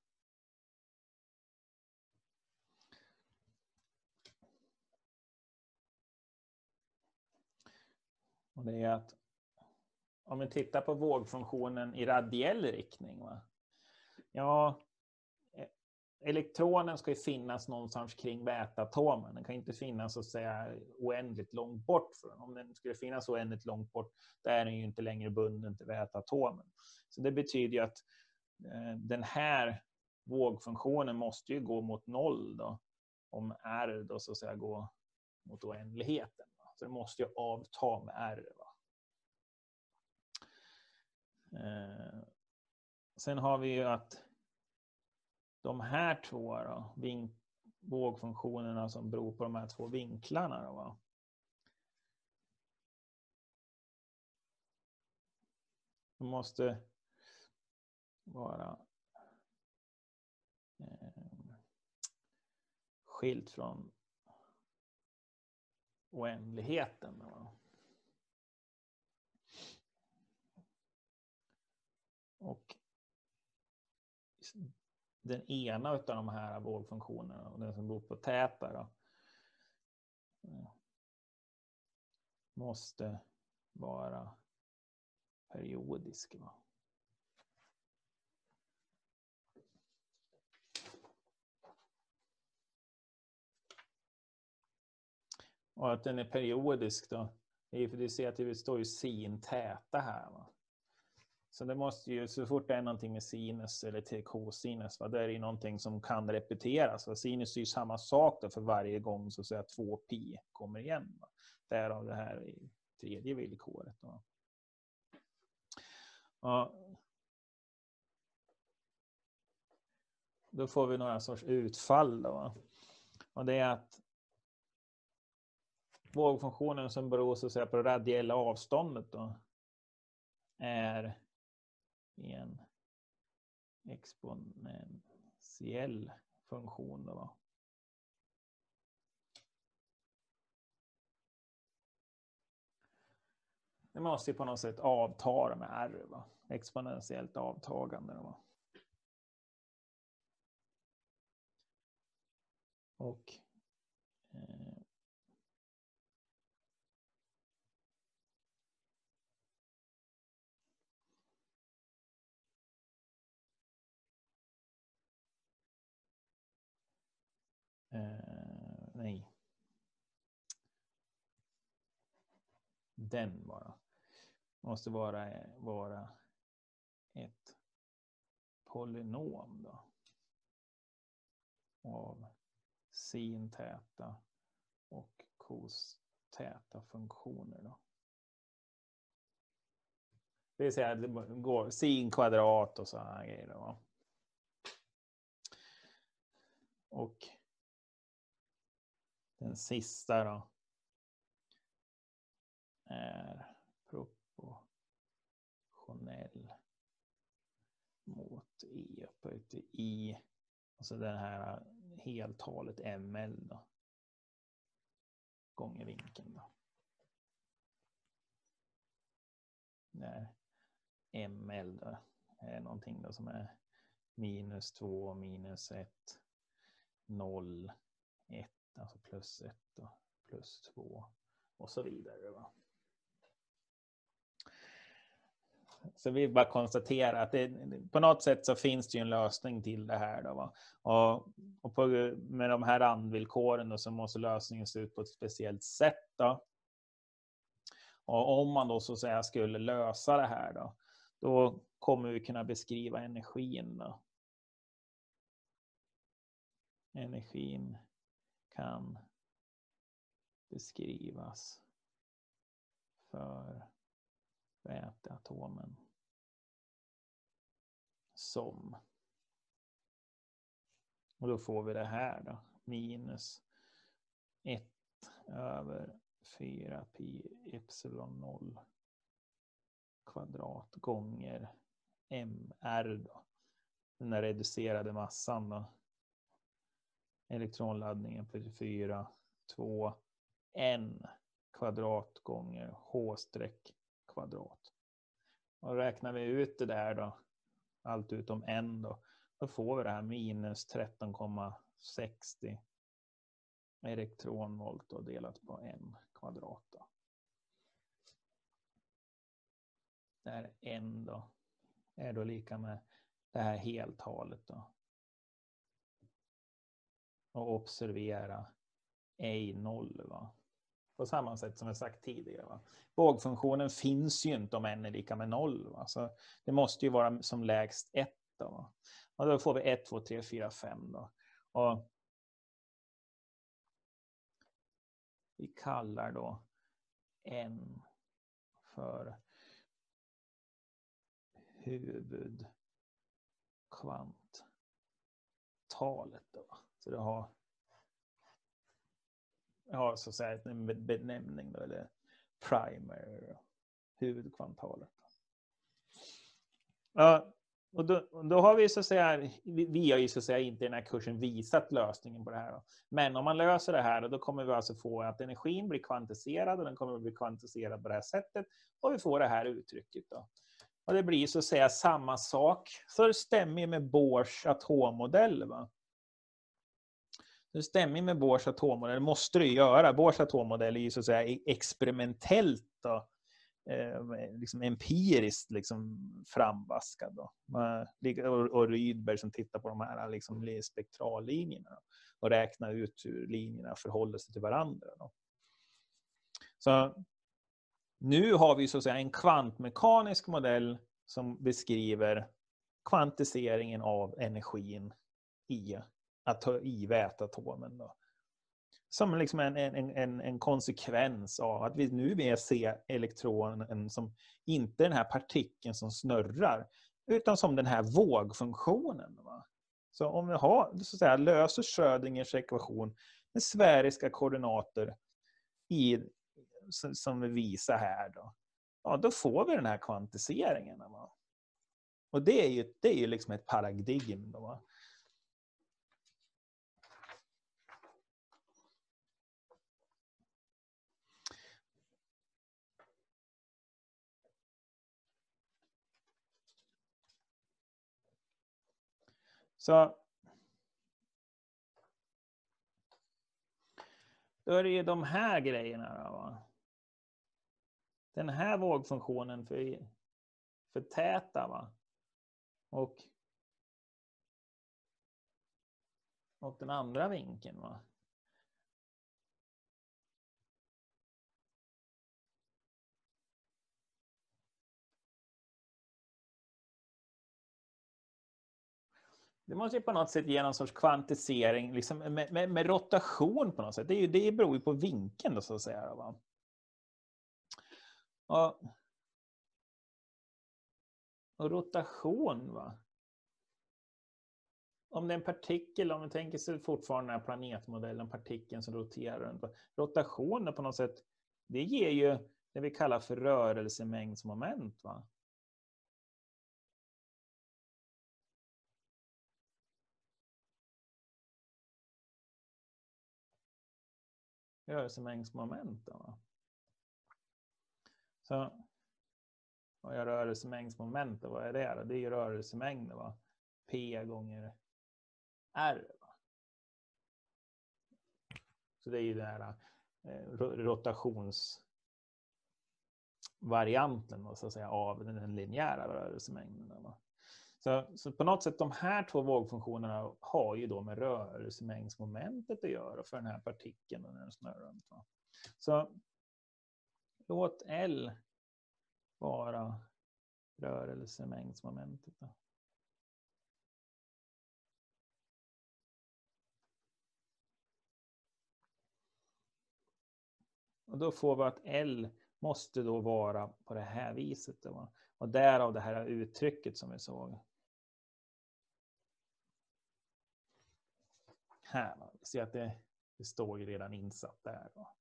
Och det är att om vi tittar på vågfunktionen i radiell riktning, va? Ja, elektronen ska ju finnas någonstans kring väteatomen. Den kan inte finnas så att säga oändligt långt bort från. Om den skulle finnas oändligt långt bort, då är den ju inte längre bunden till väteatomen. Så det betyder ju att eh, den här vågfunktionen måste ju gå mot noll då. om R då så att säga går mot oändligheten. Så det måste ju avta med R. Va? Eh, sen har vi ju att de här två då, vink, vågfunktionerna som beror på de här två vinklarna då, va? De måste vara eh, skilt från oändligheten. Då. Och den ena av de här vågfunktionerna, och den som beror på täta då, måste vara periodisk. Va? Och att den är periodisk då, det är för du ser att det står ju sin täta här. Va? Så det måste ju, så fort det är någonting med sinus eller till kosinus, va, då är det ju någonting som kan repeteras. Va? Sinus är ju samma sak då för varje gång så att säga två pi kommer igen. Va? Därav det här i tredje villkoret. Va? Ja. Då får vi några sorts utfall då. Va? Och det är att vågfunktionen som beror så att säga på det radiella avståndet då är en exponentiell funktion då, va? Det måste ju på något sätt avta med R, va? Exponentiellt avtagande då, va? Och eh, eh, nej. Den bara måste vara, vara ett polynom då av sin täta och cos täta funktioner då. Det vill säga att det går sin kvadrat och så här grejer då. Och den sista då är proportionell mot i upphöjt till i. Och så det här heltalet ml då. Gånger vinkeln då. Där ml då är någonting då som är minus två, minus ett, noll, ett, alltså plus ett då, plus två och så vidare. Va? Så vi bara konstaterar att det, på något sätt så finns det ju en lösning till det här. Då, va? Och, och på, med de här randvillkoren då, så måste lösningen se ut på ett speciellt sätt. Då. Och om man då så att säga skulle lösa det här då, då kommer vi kunna beskriva energin. Då. Energin kan beskrivas för väteatomen som, och då får vi det här då, minus ett över fyra pi epsilon noll kvadrat gånger mr då, den där reducerade massan då, elektronladdningen på fyra, två, n kvadrat gånger h streck kvadrat. Och räknar vi ut det där då, allt utom n då, då får vi det här minus tretton komma sextio elektronvolt då, delat på n kvadrat då. Där n då är då lika med det här heltalet då. Och observera ej noll, va. På samma sätt som jag sagt tidigare. Va? Vågfunktionen finns ju inte om n är lika med noll. Va? Så det måste ju vara som lägst ett. Då, va? Och då får vi ett, två, tre, fyra, fem. Då. Och vi kallar då N för huvudkvanttalet då. Så det har, ja, så att säga en benämning då, eller primer, huvudkvanttalet. Ja, och då, då har vi så att säga, vi, vi har ju så att säga inte i den här kursen visat lösningen på det här då. Men om man löser det här då kommer vi alltså få att energin blir kvantiserad och den kommer att bli kvantiserad på det här sättet och vi får det här uttrycket då. Och det blir så att säga samma sak. Så det stämmer med Bohrs atommodell, va? Det stämmer med Bohrs atommodell, måste det göra. Bohrs atommodell är ju så att säga experimentellt då, eh, liksom empiriskt liksom framvaskad då. Och, och Rydberg som tittar på de här liksom spektrallinjerna och räknar ut hur linjerna förhåller sig till varandra då. Så nu har vi så att säga en kvantmekanisk modell som beskriver kvantiseringen av energin i, i väteatomen då. Som liksom en, en, en, en konsekvens av att vi nu vill se elektronen som inte den här partikeln som snurrar utan som den här vågfunktionen. Va? Så om vi har, så att säga, löser Schrödingers ekvation med sfäriska koordinater i, som vi visar här då, ja, då får vi den här kvantiseringen. Va? Och det är ju, det är ju liksom ett paradigm då, va? Så då är det ju de här grejerna då, va? Den här vågfunktionen för, för täta, va? Och, och den andra vinkeln, va? Det måste ju på något sätt ge någon sorts kvantisering liksom med, med, med rotation på något sätt. Det, är ju, det beror ju på vinkeln då, så att säga. Va? Och, och rotation, va? Om det är en partikel, om vi tänker sig fortfarande den här planetmodellen, partikeln som roterar runt. Rotationen på något sätt, det ger ju det vi kallar för rörelsemängdsmoment, va? Rörelsemängdsmoment, va? Så vad är rörelsemängdsmoment, vad är det då? Det är ju rörelsemängden, va? P gånger R, va? Så det är ju den här eh, rotationsvarianten då, så att säga, av den linjära rörelsemängden. Va? Så, så på något sätt de här två vågfunktionerna har ju då med rörelsemängdsmomentet att göra för den här partikeln och den snurrar runt. Va? Så låt L vara rörelsemängdsmomentet då. Och då får vi att L måste då vara på det här viset då. Och därav det här uttrycket som vi såg. Här, va? Vi ser att det, det står ju redan insatt där då.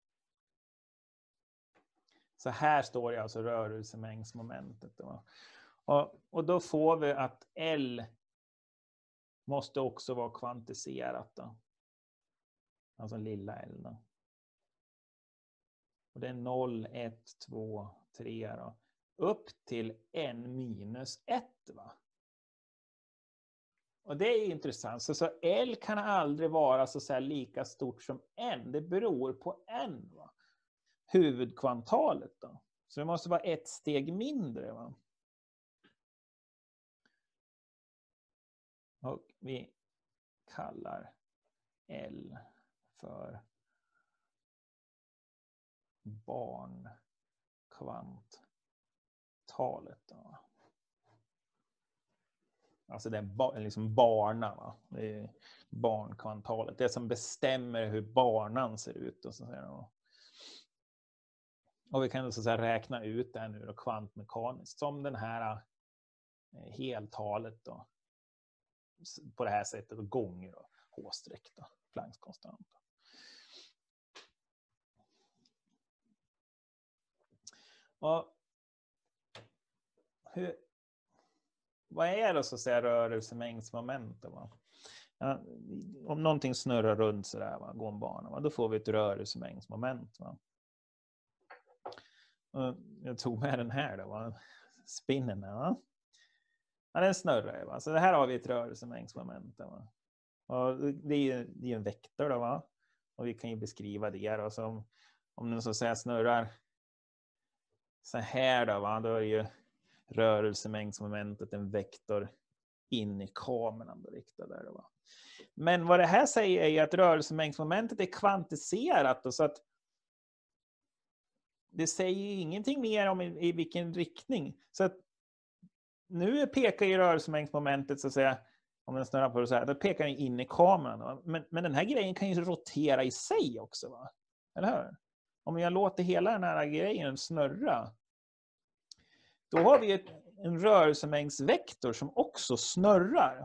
Så här står det alltså rörelsemängdsmomentet då. Och, och då får vi att L måste också vara kvantiserat då. Alltså lilla L då. Och det är noll, ett, två, tre då. Upp till n minus ett, va? Och det är intressant. Så, så L kan aldrig vara så att säga lika stort som n. Det beror på n, va? Huvudkvantalet då. Så det måste vara ett steg mindre, va? Och vi kallar L för barnkvanttalet då. Alltså det är ba, liksom barna, va? Det är barnkvantalet. Det som bestämmer hur barnan ser ut. Och, så säga, och vi kan då så säga räkna ut det här nu då, kvantmekaniskt. Som den här eh, heltalet då. På det här sättet och gånger då, h-streck då, Plancks konstant. Och hur, vad är det så att säga rörelsemängdsmoment? Va? Ja, om någonting snurrar runt så där, va, går en bana, va, då får vi ett rörelsemängdsmoment. Va? Och jag tog med den här då, va? Spinnen. Va? Ja, den snurrar. Va? Så det här har vi ett rörelsemängdsmoment. Va? Och det är ju det är en vektor då, va? Och vi kan ju beskriva det då, som om den så att säga snurrar så här då, va? Då är ju rörelsemängdsmomentet en vektor in i kameran då, riktad där då, va? Men vad det här säger är ju att rörelsemängdsmomentet är kvantiserat och så att det säger ingenting mer om i, i vilken riktning. Så att nu pekar ju rörelsemängdsmomentet så att säga, om den snurrar på det så här, då pekar den in i kameran. Va? Men, men den här grejen kan ju rotera i sig också, va? Eller hur? Om jag låter hela den här grejen snurra, då har vi ett, en rörelsemängdsvektor som också snurrar.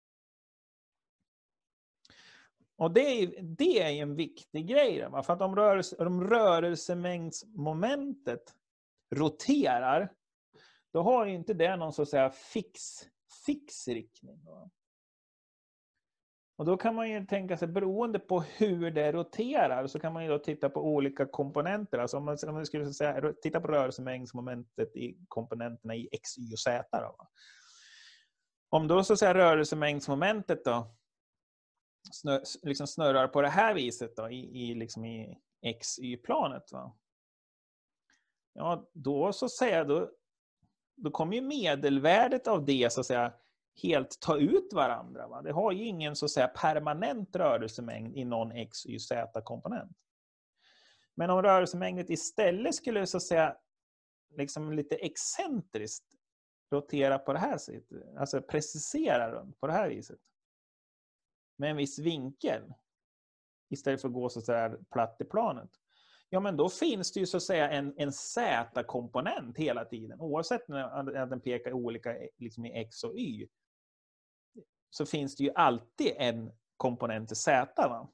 Och det är, det är en viktig grej. Va? För att om, rörelse, om rörelsemängdsmomentet roterar, då har ju inte det någon så att säga fix, fix riktning. Va? Och då kan man ju tänka sig, beroende på hur det roterar, så kan man ju då titta på olika komponenter. Alltså om man, om man skulle säga, titta på rörelsemängdsmomentet i komponenterna i x, y och z. Då, va? Om då så att säga rörelsemängdsmomentet då snur, liksom snurrar på det här viset då, i, i, liksom i x, y-planet. Va? Ja, då så att säga, då, då kommer ju medelvärdet av det så att säga helt ta ut varandra. Va? Det har ju ingen så att säga permanent rörelsemängd i någon x, y, z-komponent. Men om rörelsemängdet istället skulle så att säga liksom lite excentriskt rotera på det här sättet, alltså precisera runt på det här viset med en viss vinkel istället för att gå så att säga platt i planet. Ja, men då finns det ju så att säga en, en z-komponent hela tiden. Oavsett när den pekar olika liksom i x och y, så finns det ju alltid en komponent i z. Va?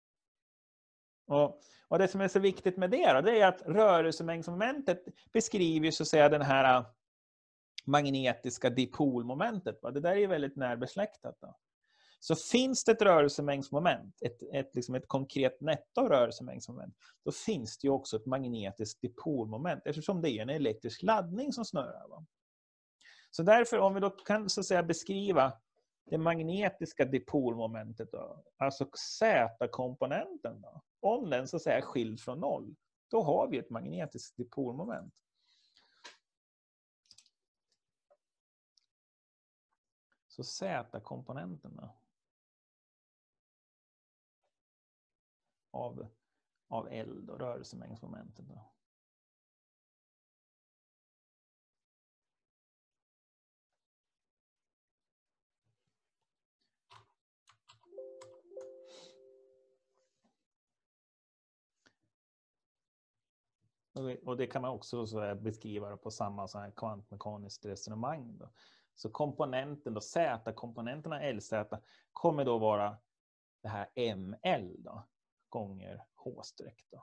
Och, och det som är så viktigt med det, då, det är att rörelsemängdsmomentet beskriver så att säga den här magnetiska dipolmomentet. Va? Det där är ju väldigt närbesläktat. Då. Så finns det ett rörelsemängdsmoment, ett, ett, liksom ett konkret netto av rörelsemängdsmoment, då finns det ju också ett magnetiskt dipolmoment, eftersom det är en elektrisk laddning som snurrar. Va? Så därför, om vi då kan så att säga beskriva det magnetiska dipolmomentet, då, alltså z-komponenten, då, om den så att säga är skild från noll, då har vi ett magnetiskt dipolmoment. Så z-komponenterna av, av eld och rörelsemängdsmomentet. Då. Och det kan man också så beskriva på samma så här kvantmekaniskt resonemang. Då. Så komponenten, då, z-komponenterna L Z, kommer då vara det här M L då, gånger H-streck. Då.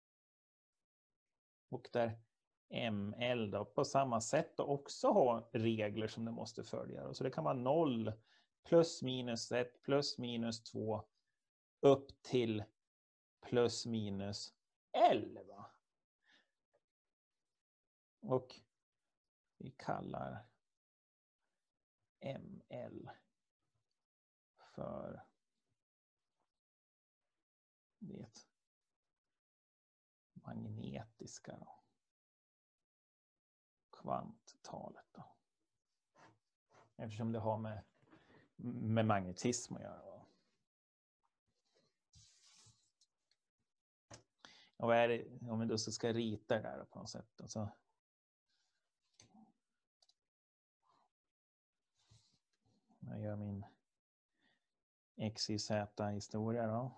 Och där M L då, på samma sätt då, också har regler som det måste följa. Så det kan vara noll, plus minus ett, plus minus två, upp till plus minus L. Va? Och vi kallar M L för det magnetiska då. Kvanttalet då. Eftersom det har med, med magnetism att göra. Då. Och vad är det, om vi då ska rita det där på något sätt. Alltså, Jag gör min X, Y, Z historia då.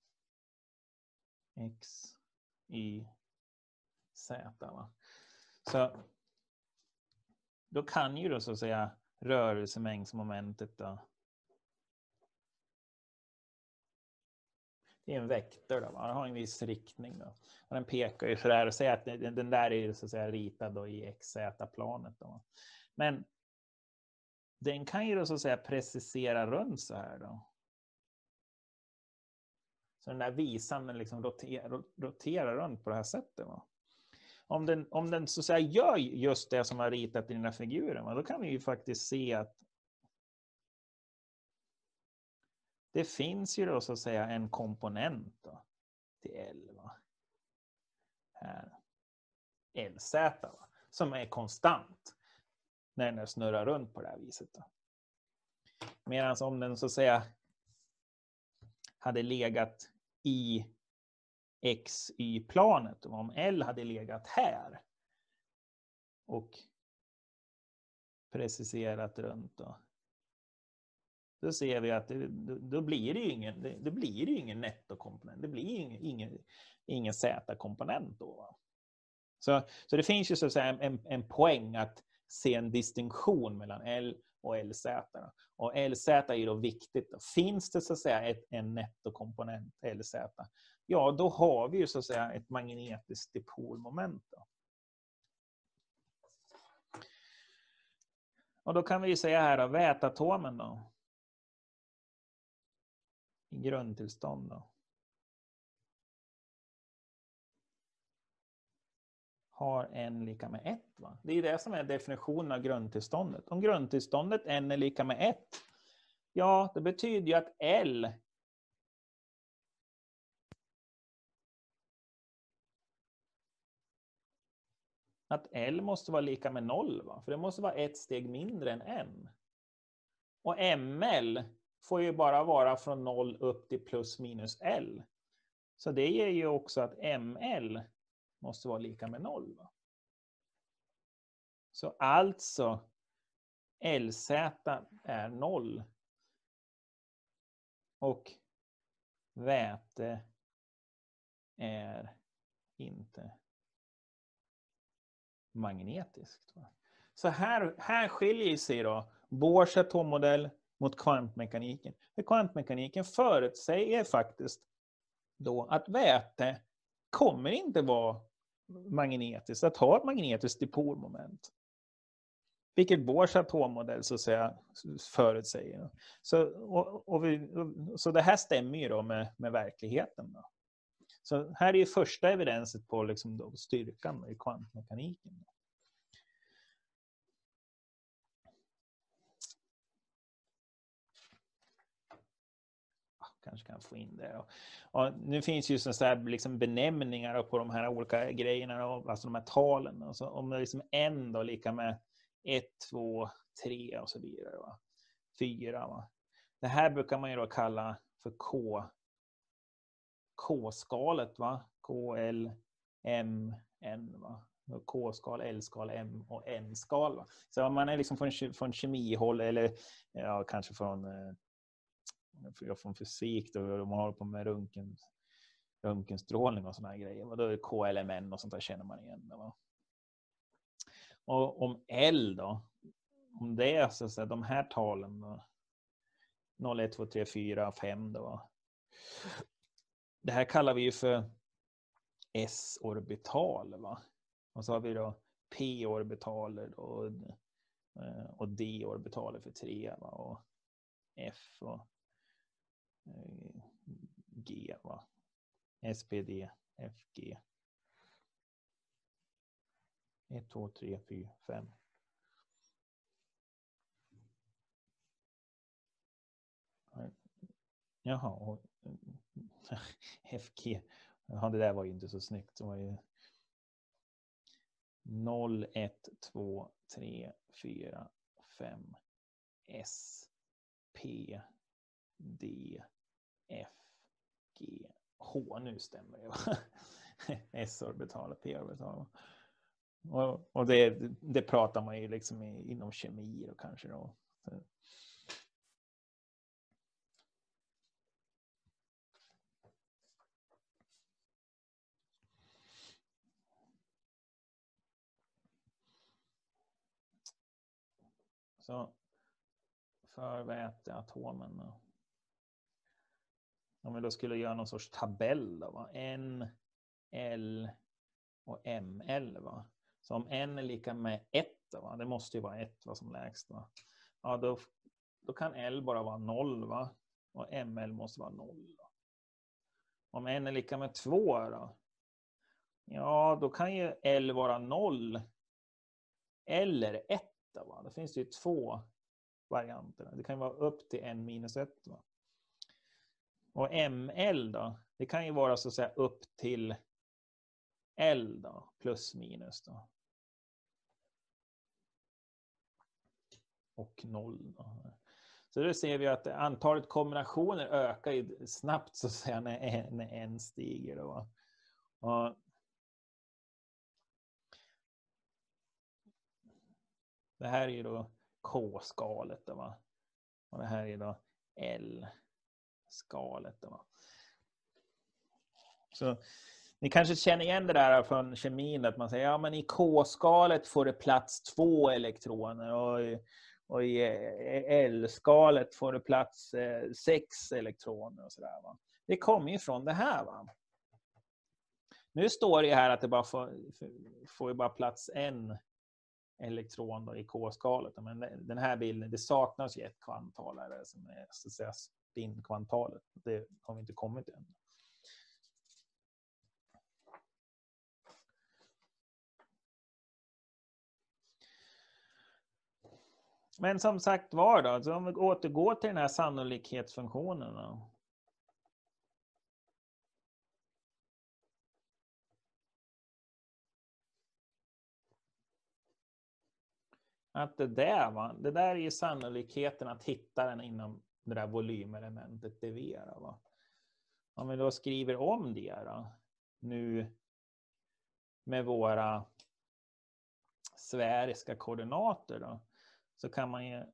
X, Y, Z. Va? Så då kan ju då så att säga rörelsemängdsmomentet då. Det är en vektör då. Man har en viss riktning då. Och den pekar ju för det här och säger att den där är så att säga ritad då i X Z-planet då. Men den kan ju då så att säga precisera runt så här då. Så den där visan den liksom roterar, roterar runt på det här sättet. Va? Om den, om den så att säga gör just det som har ritat i den här figuren, va? Då kan vi ju faktiskt se att det finns ju då så att säga en komponent då, till L. Va? Här. L Z va? Som är konstant när den snurrar runt på det här viset. Då. Medan om den så att säga hade legat i X Y-planet, om L hade legat här och preciserat runt då, då ser vi att det, då blir det ju ingen, det, det blir ju ingen nettokomponent, det blir ingen, ingen, ingen Z-komponent då. Va? Så, så det finns ju så att säga en, en poäng att se en distinktion mellan L och L Z. Och L Z är ju då viktigt. Då. Finns det så att säga ett, en nettokomponent L Z, ja då har vi ju så att säga ett magnetiskt dipolmoment. Då. Och då kan vi ju säga här då, väteatomen då. I grundtillstånd då. Har n lika med ett. Va? Det är det som är definitionen av grundtillståndet. Om grundtillståndet n är lika med ett, ja det betyder ju att L att L måste vara lika med noll. Va? För det måste vara ett steg mindre än n. Och M L får ju bara vara från noll upp till plus minus L. Så det ger ju också att M L måste vara lika med noll. Va? Så alltså L Z är noll. Och väte är inte magnetiskt. Va? Så här, här skiljer sig då Bohrs atommodell mot kvantmekaniken. För kvantmekaniken förutsäger faktiskt då att väte kommer inte vara magnetiskt, att ha ett magnetiskt dipolmoment. Vilket Bohrs atommodell så att säga förutsäger. Så, och, och vi, så det här stämmer ju då med, med verkligheten. Då. Så här är ju första evidenset på liksom då styrkan i kvantmekaniken. Kanske kan få in det. Och, och nu finns ju så här liksom benämningar på de här olika grejerna, alltså de här talen. Alltså om det är liksom n då lika med ett, två, tre och så vidare. Va? fyra. Va? Det här brukar man ju då kalla för K. K-skalet. Va? K, L, M, N. Va? K-skal, L-skal, M och N-skal. Va? Så om man är liksom från, från kemihåll eller ja, kanske från från fysik då de håller på med röntgen, röntgenstrålning och såna här grejer. Och då är det K L M N och sånt där känner man igen. Va? Och om L då, om det är så att säga, de här talen då, noll, ett, två, tre, fyra, fem då. Va? Det här kallar vi ju för s-orbital. Va? Och så har vi då p-orbitaler och, och d-orbitaler för tre. Va? Och f och G, va? S P D, F G. ett, två, tre, fyra, fem. Jaha, och F G. Ja, det där var ju inte så snyggt. Det var ju noll, ett, två, tre, fyra, fem. S, P, D, F, G, H. Nu stämmer det. S-orbital och p-orbital. Och, och det, det pratar man ju liksom i, inom kemi och kanske då. Så för väteatomen då. Om vi då skulle göra någon sorts tabell då, va? N, L och M L, va? Så om N är lika med ett då, va? Det måste ju vara ett, va, som lägst, va? Ja, då, då kan L bara vara noll, va? Och M L måste vara noll då. Om N är lika med två då, ja, då kan ju L vara noll eller ett då, va? Då finns det ju två varianter. Det kan vara upp till N minus ett, va? Och M L då, det kan ju vara så att säga upp till L då, plus minus då. Och noll då. Så då ser vi att antalet kombinationer ökar ju snabbt så att säga när en, när en stiger då. Och det här är ju då K-skalet då, va? Och det här är då L-skalet då, va? Så ni kanske känner igen det där från kemin, att man säger ja, men i K-skalet får det plats två elektroner och i, och i L-skalet får det plats eh, sex elektroner och sådär, va. Det kommer ju från det här, va. Nu står det här att det bara får, får ju bara plats en elektron då i K-skalet, men den här bilden, det saknas ju ett kvantal här som är så att säga spin-kvantalet. Det har vi inte kommit än. Men som sagt var då, så om vi återgår till den här sannolikhetsfunktionen då. Att det där, va? Det där är ju sannolikheten att hitta den inom det där volymelementet dv, va? Om vi då skriver om det då, nu med våra sfäriska koordinater då, så kan man ju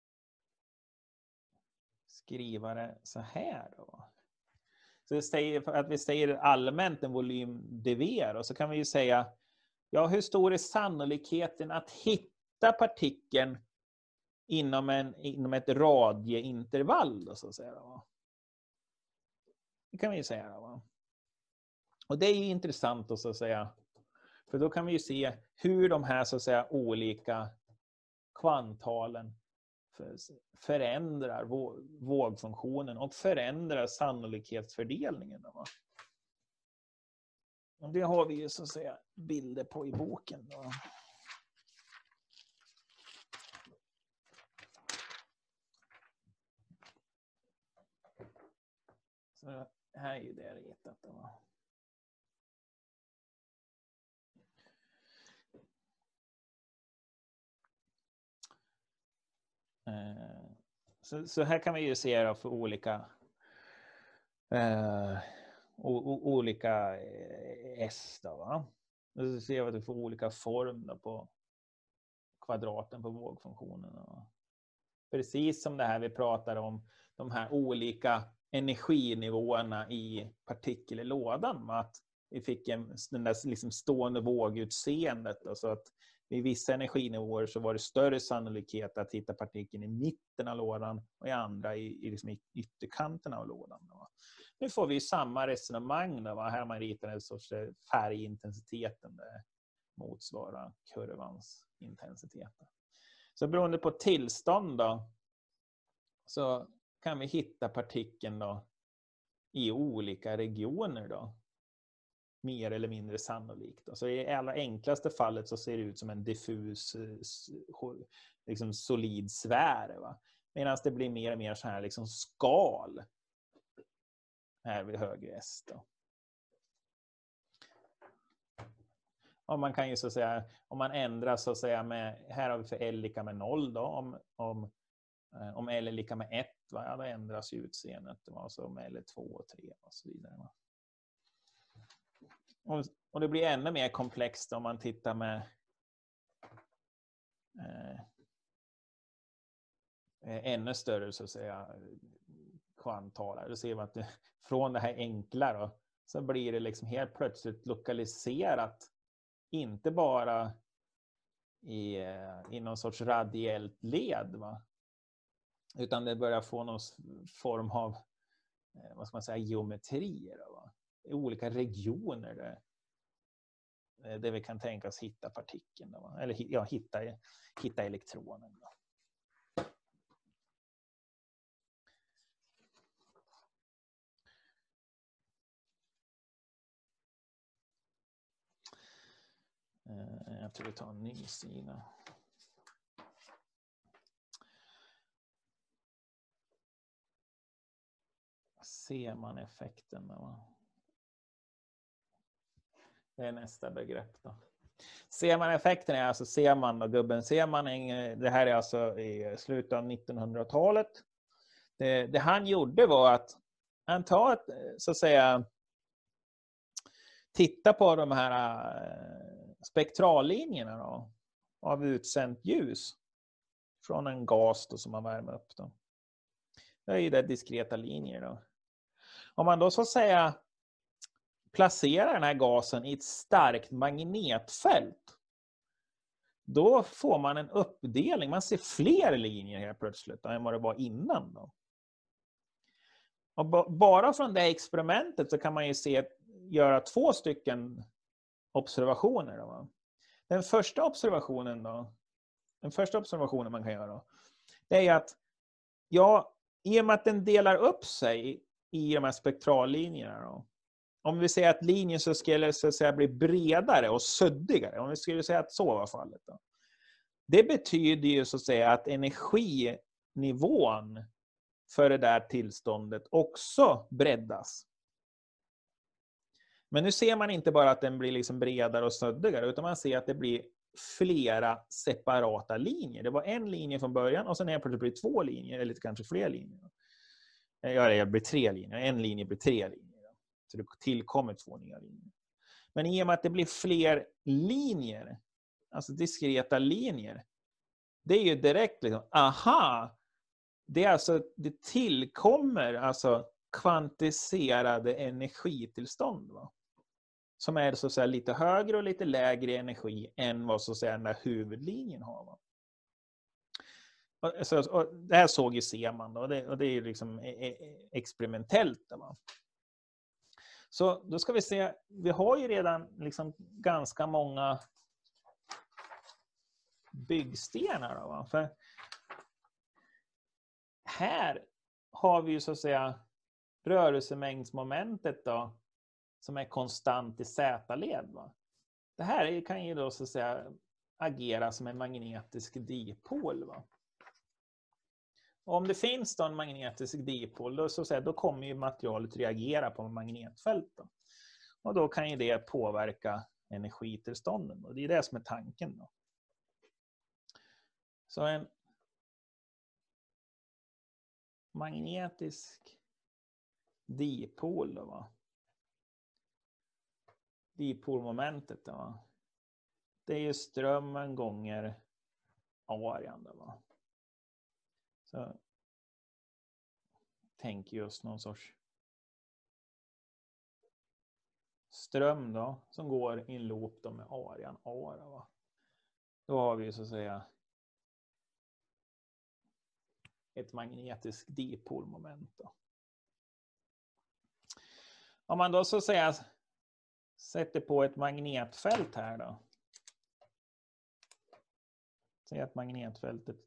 skriva det så här då. Så det säger, att vi säger allmänt en volym dv då, så kan vi ju säga, ja, hur stor är sannolikheten att hitta partikeln inom, en, inom ett radieintervall då, så att säga då. Det kan vi ju säga då, va? Och det är ju intressant då, så att säga, för då kan vi ju se hur de här så att säga olika kvantalen förändrar vågfunktionen och förändrar sannolikhetsfördelningen då, va? Och det har vi ju så att säga bilder på i boken då. Så här är ju det ritat då, va? Så, så här kan vi ju se då för olika eh, o, o, olika S då, va? Och så ser vi att vi får olika form då på kvadraten på vågfunktionen då. Precis som det här vi pratar om, de här olika energinivåerna i partikel i lådan, va? Att vi fick en, den där liksom stående vågutseendet då, så att vid vissa energinivåer så var det större sannolikhet att hitta partikeln i mitten av lådan och i andra i, i, liksom i ytterkanten av lådan då. Nu får vi samma resonemang då, va? Här har man ritat en sorts färgintensiteten där motsvarar kurvans intensitet. Så beroende på tillstånd då, så kan vi hitta partikeln då i olika regioner då, mer eller mindre sannolikt då. Så i allra enklaste fallet så ser det ut som en diffus liksom solid sfär, va? Medan det blir mer och mer så här liksom skal här vid högre S då. Och man kan ju så att säga, om man ändrar så att säga med, här har vi för L lika med noll då, om, om, om L är lika med ett, va? Ja, då ändras ju utseendet, va? Så om L är två och tre och så vidare, va? Och, och det blir ännu mer komplext om man tittar med eh, ännu större så att säga kvantal. Då ser man att det, från det här enkla då, så blir det liksom helt plötsligt lokaliserat inte bara i, i någon sorts radiellt led, va? Utan det börjar få någon form av, vad ska man säga, geometrier, va? I olika regioner där, där vi kan tänka oss hitta partikeln, va? Eller ja, hitta, hitta elektronen, va? Jag tror vi tar en ny sida. Ser man effekten, va? Det är nästa begrepp då. Ser man effekten är alltså, ser man då gubben, ser man, det här är alltså i slutet av nittonhundratalet. Det, det han gjorde var att han tar ett, så att säga, titta på de här spektrallinjerna då, av utsänt ljus från en gas då, som man värmer upp då. Det är ju det diskreta linjer då. Om man då så att säga placerar den här gasen i ett starkt magnetfält, då får man en uppdelning. Man ser fler linjer här plötsligt än vad det var innan då. Och bara från det experimentet så kan man ju se, göra två stycken observationer då, va? Den första observationen då, den första observationen man kan göra då, det är att ja, i och med att den delar upp sig i de här spektrallinjerna då, om vi säger att linjen så skulle så att säga bli bredare och suddigare, om vi skulle säga att så var fallet då, det betyder ju så att säga att energinivån för det där tillståndet också breddas. Men nu ser man inte bara att den blir liksom bredare och suddigare, utan man ser att det blir flera separata linjer. Det var en linje från början och sen är det blir två linjer, eller kanske fler linjer. Ja, det blir tre linjer. En linje blir tre linjer. Så det tillkommer två nya linjer. Men i och med att det blir fler linjer, alltså diskreta linjer, det är ju direkt liksom, aha, det är alltså, det tillkommer alltså kvantiserade energitillstånd, va? Som är så att säga lite högre och lite lägre energi än vad så att säga den där huvudlinjen har, va? Och, så, och det här såg ju Seemann då, och det, och det är ju liksom experimentellt, va? Så då ska vi se, vi har ju redan liksom ganska många byggstenar då, va? För här har vi ju så att säga rörelsemängdsmomentet då, som är konstant i Z-led, va? Det här kan ju då så att säga agera som en magnetisk dipol, va? Och om det finns då en magnetisk dipol, då, så att säga, då kommer ju materialet reagera på magnetfält då. Och då kan ju det påverka energitillstånden, och det är det som är tanken då. Så en magnetisk dipol då, va? Dipolmomentet då, va? Det är ju strömmen gånger arean då, va? Så tänk just någon sorts ström då, som går i en loop då med arean A då, va? Då har vi så att säga ett magnetiskt dipolmoment då. Om man då så att säga sätter på ett magnetfält här då. Säg att magnetfältet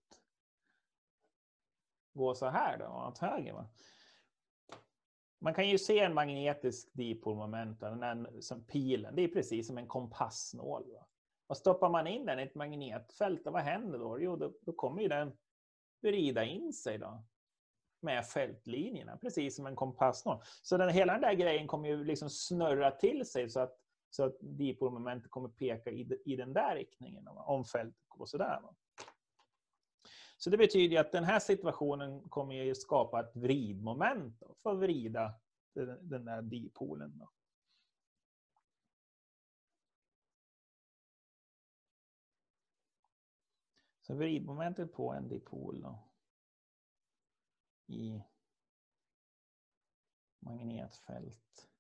går så här då, åt höger, va? Man kan ju se en magnetisk dipolmoment, den är som pilen, det är precis som en kompassnål, va? Och stoppar man in den i ett magnetfält, vad händer då? Jo, då, då kommer ju den vrida in sig då med fältlinjerna, precis som en kompassnål. Så den, hela den där grejen kommer ju liksom snurra till sig så att, så att dipolmomentet kommer peka i, i den där riktningen, va? Om fältet går så där, va? Så det betyder att den här situationen kommer ju skapa ett vridmoment då, för att vrida den, den där dipolen då. Så vridmomentet på en dipol då, i magnetfält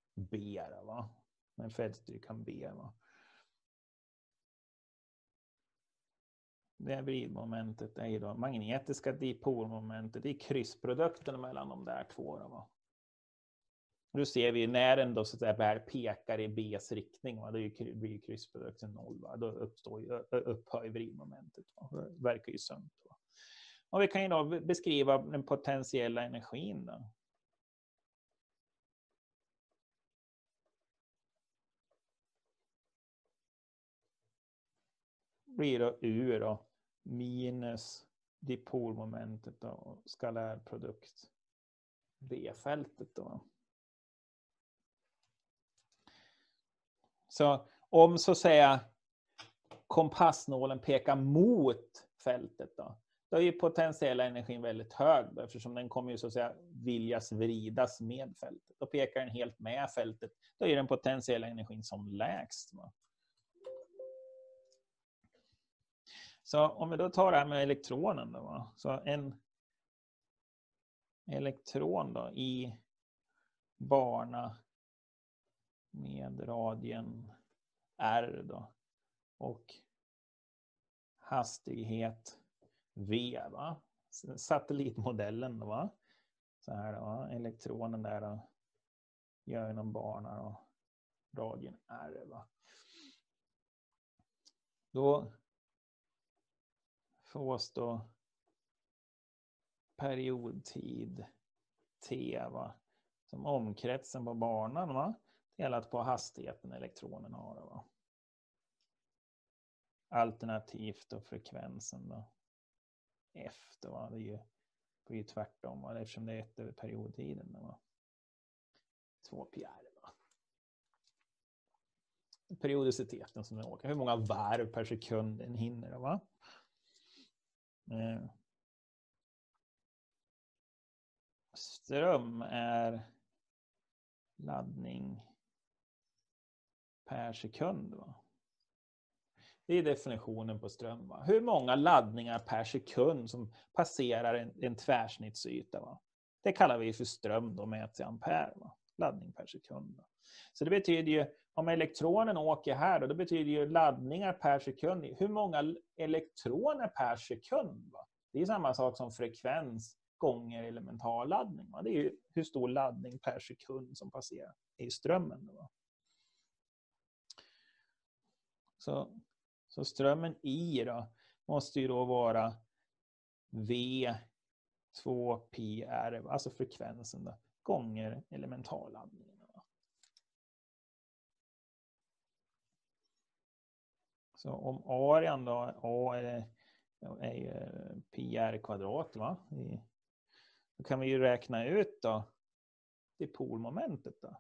B då, va? Med fältstyrkan B, va? det vridmomentet är ju då magnetiska dipolmomentet. Det är kryssprodukten mellan de där två. Då, va? Nu ser vi när den då så att säga väl pekar i B:s riktning, va? Då blir kryssprodukten noll. Va? Då uppstår ju, upphör vridmomentet. Va? Det verkar ju sunt. Va? Och vi kan ju då beskriva den potentiella energin. Då. Blir då U då minus dipolmomentet då, och skalärprodukt V-fältet då. Så om så att säga kompassnålen pekar mot fältet då, då är ju potentiella energin väldigt hög då, eftersom den kommer ju så att säga viljas vridas med fältet. Då pekar den helt med fältet, då är den potentiella energin som lägst. Va? Så om vi då tar det här med elektronen då, va? Så en elektron då i bana med radien R då och hastighet V, va? Satellitmodellen då, va? Så här då, va? Elektronen där då gör någon bana och radien R, va? Då fås då periodtid T, va? Som omkretsen på banan, va? Delat på hastigheten elektronen har, va? Alternativt då frekvensen då F då, va? Det är ju, det är ju tvärtom, va? Eftersom det är ett över periodtiden då, va? två pi r, va? Periodiciteten som den åker, hur många varv per sekund den hinner då, va? Eh. Ström är laddning per sekund, va? Det är definitionen på ström, va? Hur många laddningar per sekund som passerar en, en tvärsnittsyta, va? Det kallar vi för ström då, mäts i ampere, va? Laddning per sekund. Va? Så det betyder ju, om elektronen åker här då, det betyder ju laddningar per sekund. Hur många elektroner per sekund, va? Det är samma sak som frekvens gånger elementar laddning, va? Det är ju hur stor laddning per sekund som passerar i strömmen, va? Så, så strömmen I då måste ju då vara V två pi r, alltså frekvensen då, gånger elementarladdningen. Så om arean då, A är, är ju pi r kvadrat, va? Då kan vi ju räkna ut då dipolmomentet då.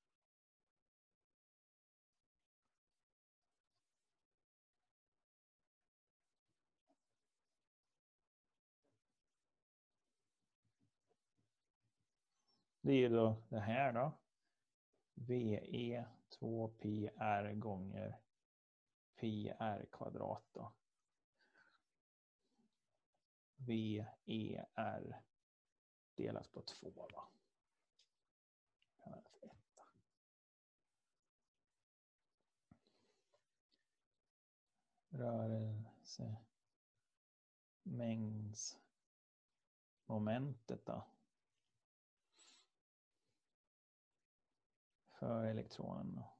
Det är ju då det här då. V E två pi r gånger pi r kvadrat då. V E R delas på två, va? Rörelse mängdsmomentet då. För elektronen då.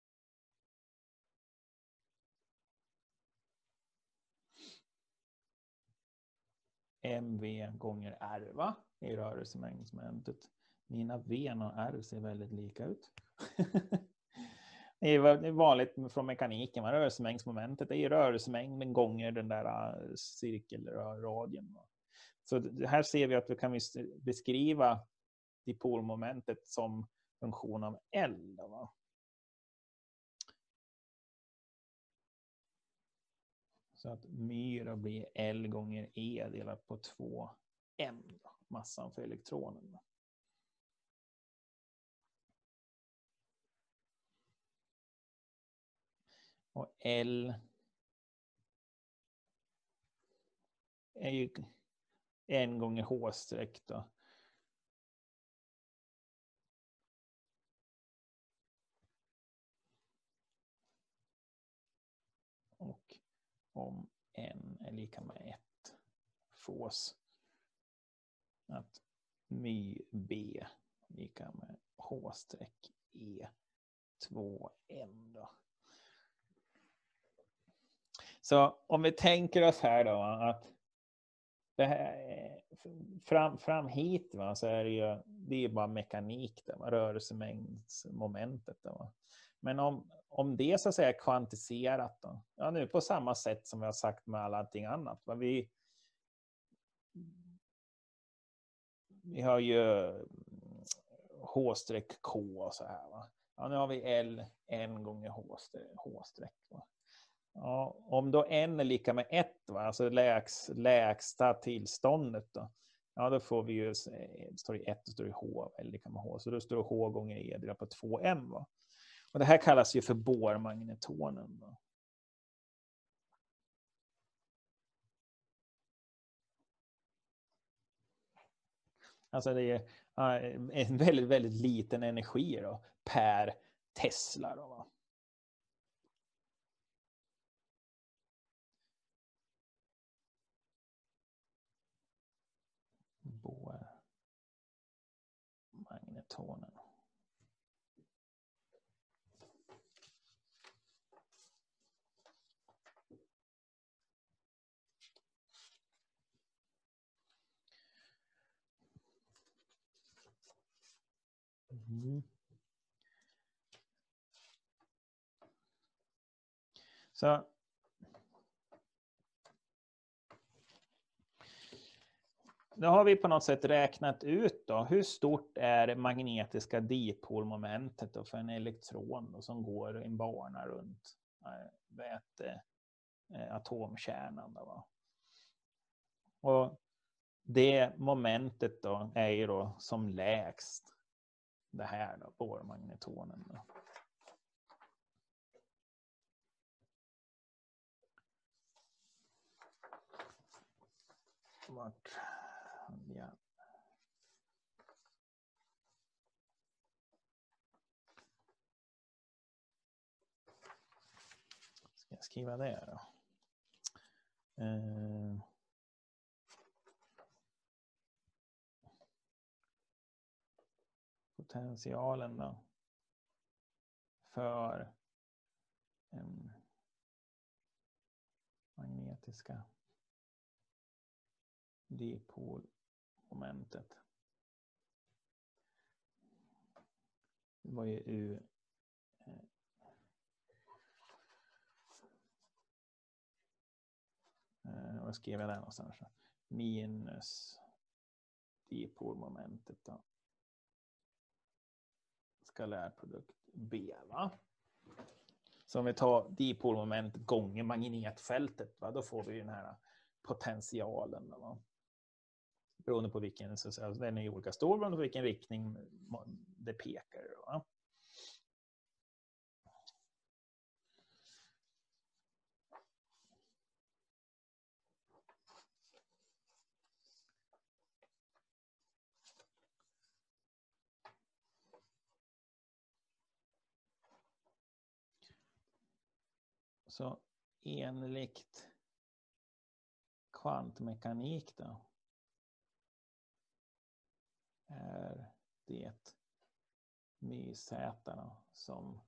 M V gånger R, va? I rörelsemängdsmomentet. Mina V och R ser väldigt lika ut. Det är vanligt från mekaniken. Rörelsemängdsmomentet är rörelsemängden gånger den där cirkelradien. Så här ser vi att vi kan beskriva dipolmomentet som funktion av L. Då, va? Så att my blir L gånger E delat på två M. Då, massan för elektronen. Då. Och L är ju en gånger H-streck då. Och om n är lika med ett fås att my b lika med h streck e två n då. Så om vi tänker oss här då att det här, fram, fram hit va, så är det ju det är bara mekanik då, rörelsemängdsmomentet då, va. Men om, om det så att säga är kvantiserat då, ja nu på samma sätt som vi har sagt med allting annat, va, vi vi har ju h-streck k och så här va. Ja, nu har vi L en gånger h-streck va. Ja, om då n är lika med ett va, alltså lägst, lägsta tillståndet då. Ja, då får vi ju står det ett och står det h eller lika med h, så då står det h gånger e delat på två m va. Och det här kallas ju för Bohr-magnetonen då. Alltså det är en väldigt, väldigt liten energi då, per Tesla då, va. Bohr-magnetonen. Mm. Så då har vi på något sätt räknat ut då, hur stort är det magnetiska dipolmomentet då för en elektron då, som går i en bana runt väte, eh, atomkärnan då, va? Och det momentet då är ju då som lägst det här då, Bohr-magnetonen då. Vart, ja. Ska jag skriva det då? Eh. Potentialen då för en magnetiska dipolmomentet. Det var ju U. Eh, vad skrev jag där någonstans? Minus dipolmomentet då. Skalärprodukt B, va? Så om vi tar dipolmoment gånger magnetfältet, va? Då får vi den här potentialen. Va? Beroende på vilken, så att säga, den är olika stor, beroende på vilken riktning det pekar. Va? Så enligt kvantmekanik då är det my-z då, som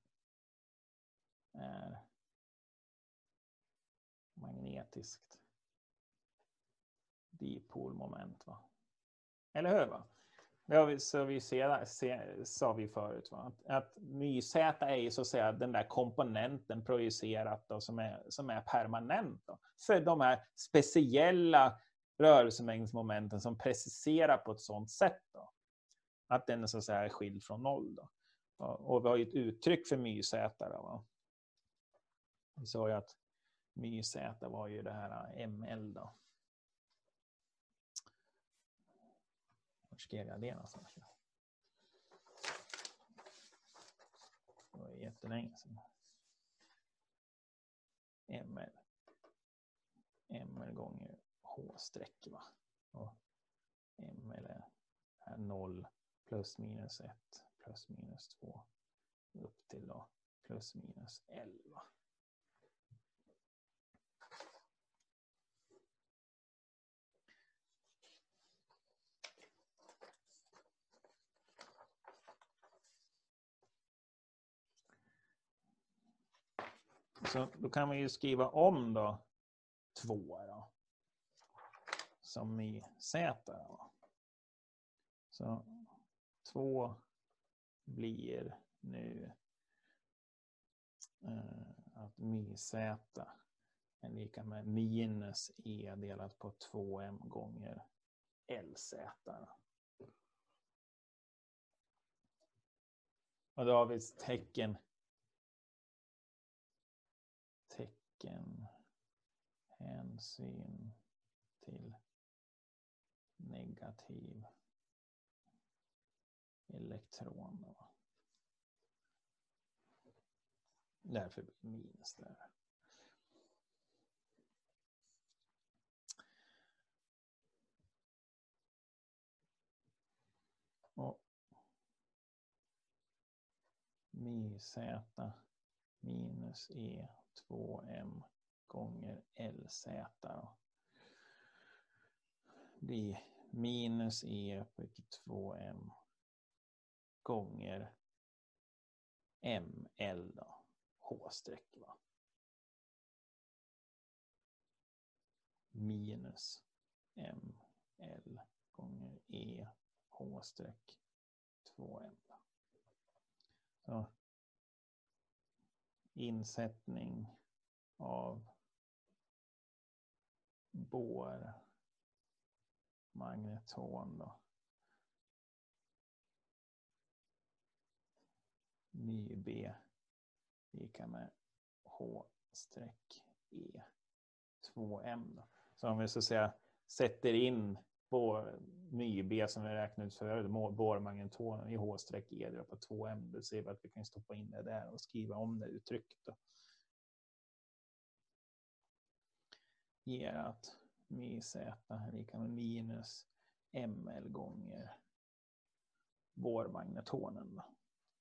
är magnetiskt dipolmoment, va? Eller hur, va? Det har vi, så vi ser, se, sa vi förut, va? Att, att my-z är ju så att säga den där komponenten projicerat då, som, är, som är permanent då, för de här speciella rörelsemängdsmomenten som preciserar på ett sådant sätt då, att den är så att säga skild från noll då. Och vi har ju ett uttryck för my-z då, va? Vi sa ju att my-z var ju det här ml då. Var skrev jag det någonstans? Det var jättelänge sedan. ml. ml gånger h-streck, va? Och ml är noll plus minus ett plus minus två upp till då plus minus elva. Så då kan man ju skriva om då två då. Som i Z då. Så två blir nu eh, att my Z är lika med minus E delat på två M gånger L Z. Och då har vi ett tecken. Tecken hänsyn till negativ elektron. Då. Därför blir minus där. Och my Z minus E två M gånger L Z då. Blir minus E på två M gånger M L då. H-streck va. Minus M L gånger E H-streck två M då. Så insättning av Bohr magneton då. My B lika med H-E två M då. Så om vi så att säga sätter in på My B som vi räknade ut förut, Bohr magneton i H-E på två M, då ser vi att vi kan stoppa in det där och skriva om det uttrycket då. Ger att My Z är lika med minus M L gånger Bohr magnetonen då.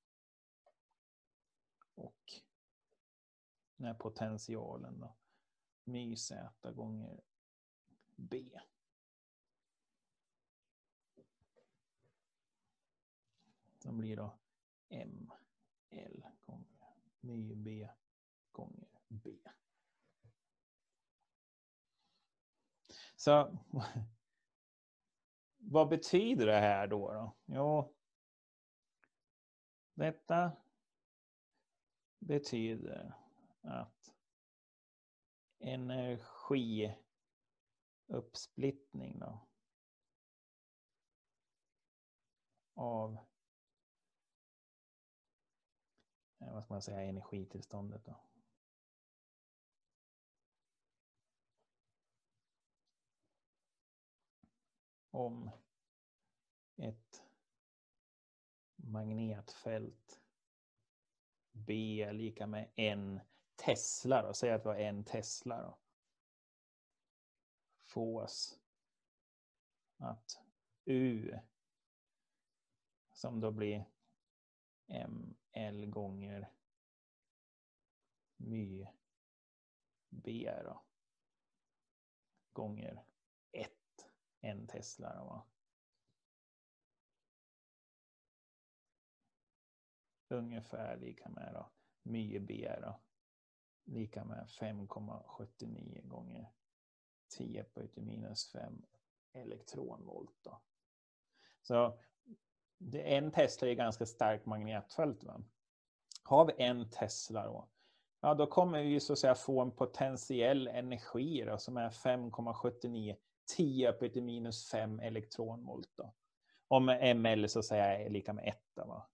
Och den här potentialen då. My Z gånger B. Som blir då M L gånger My B gånger B. Så vad betyder det här då? då? Jo, detta betyder att energiuppsplittning då av vad ska man säga energitillståndet då. Om ett magnetfält B är lika med en Tesla då. Säg att det var en Tesla då. Fås att U som då blir M L gånger My B då. Gånger ett en Tesla då va. Ungefär lika med då My B då. Lika med fem komma sjuttionio gånger tio på ytter minus fem elektronvolt då. Så det, en Tesla är ganska starkt magnetfält va. Har vi en Tesla då, ja då kommer vi så att säga få en potentiell energi då, som är fem komma sjuttionio tio på ytter minus fem elektronvolt då. Om M L så att säga är lika med ett då, va.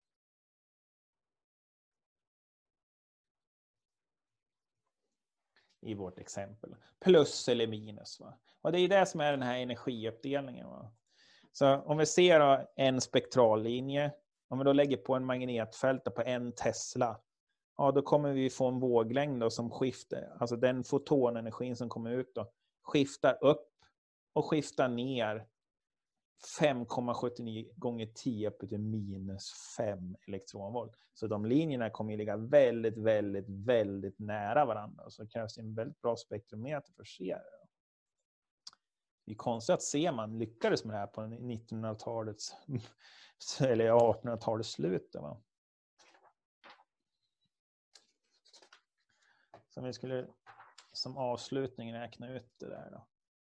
I vårt exempel. Plus eller minus va. Och det är det som är den här energiuppdelningen va. Så om vi ser då en spektrallinje. Om vi då lägger på en magnetfält på en Tesla. Ja då kommer vi få en våglängd då som skiftar. Alltså den fotonenergin som kommer ut då. Skiftar upp och skiftar ner. fem komma sjuttionio gånger tio på minus fem elektronvolt. Så de linjerna kommer att ligga väldigt, väldigt, väldigt nära varandra. Så det krävs en väldigt bra spektrometer för att se det. Det är konstigt att se man lyckades med det här på nittonhundratalets eller artonhundratalets slut. Va? Så vi skulle som avslutning räkna ut det där då.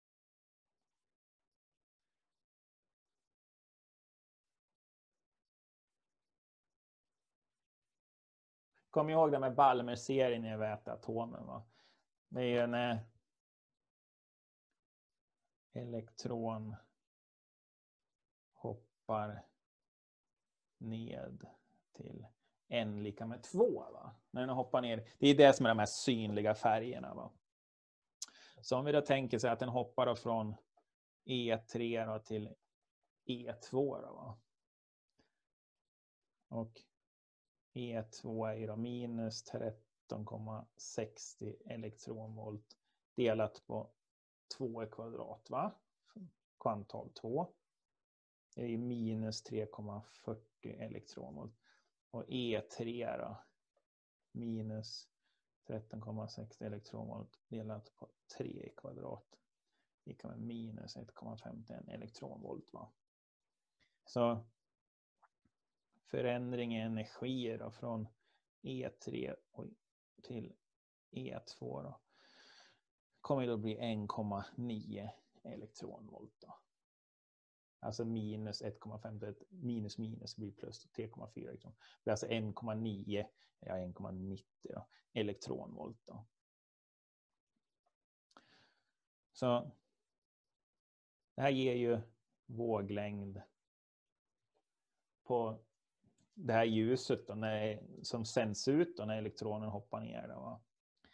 Kom ihåg det med Balmer-serien i väteatomen, va? Det är ju när elektron hoppar ned till n lika med två, va? När den hoppar ner. Det är det som är de här synliga färgerna, va? Så om vi då tänker sig att den hoppar då från E tre då till E två då, va? Och E två är ju då minus tretton komma sextio elektronvolt delat på två i kvadrat, va? Kvanttal två. Det är ju minus tre komma fyrtio elektronvolt. Och E tre då minus tretton komma sextio elektronvolt delat på tre i kvadrat. Lika med minus ett komma femtioen elektronvolt, va? Så förändring i energi då från E tre till E två då kommer då bli en komma nio elektronvolt då. Alltså minus ett komma femtioett minus minus blir plus tre komma fyra elektron. Det blir alltså en komma nio, ja en komma nittio då, elektronvolt då. Så det här ger ju våglängd på det här ljuset då, när, som sänds ut då, när elektronen hoppar ner då, va?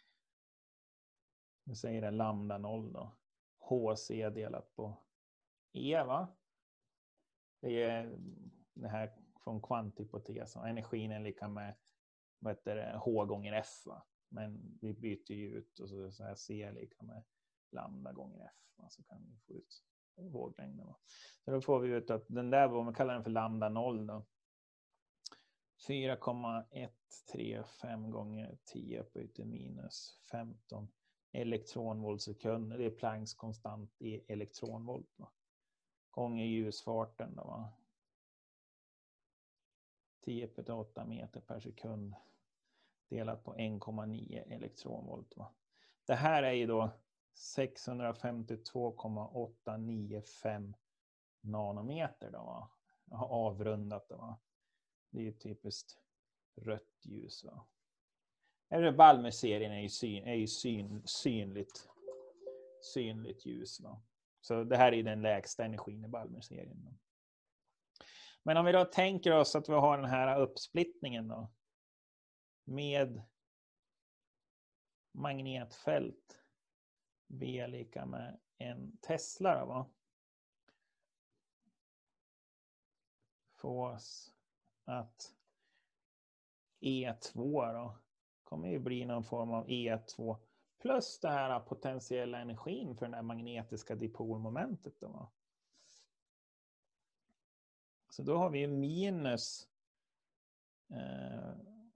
Vi säger det lambda noll då. H C delat på E, va? Det är det här från kvanthypotesen. Energin är lika med vad heter det, H gånger F, va? Men vi byter ju ut och så, så här C är lika med lambda gånger F, va? Så kan vi få ut våglängden, va? Så då får vi ut att den där, vad man kallar den för lambda noll då, fyra komma ett tre fem gånger tio upphöjt till minus femton elektronvolt sekund. Det är Plancks konstant i elektronvolt, va? Gånger ljusfarten då, va? tio på åtta meter per sekund delat på en komma nio elektronvolt, va? Det här är ju då sexhundrafemtiotvå komma åtta nio fem nanometer då, va? Jag har avrundat det, va? Det är ju typiskt rött ljus, va? Balmer-serien är ju, syn, är ju syn, synligt, synligt ljus, va? Så det här är den lägsta energin i Balmer-serien då. Men om vi då tänker oss att vi har den här uppsplittningen då, med magnetfält V lika med en Tesla då, va? Får oss att E två då kommer ju bli någon form av E två plus det här potentiella energin för den här magnetiska dipolmomentet då, va? Så då har vi minus eh,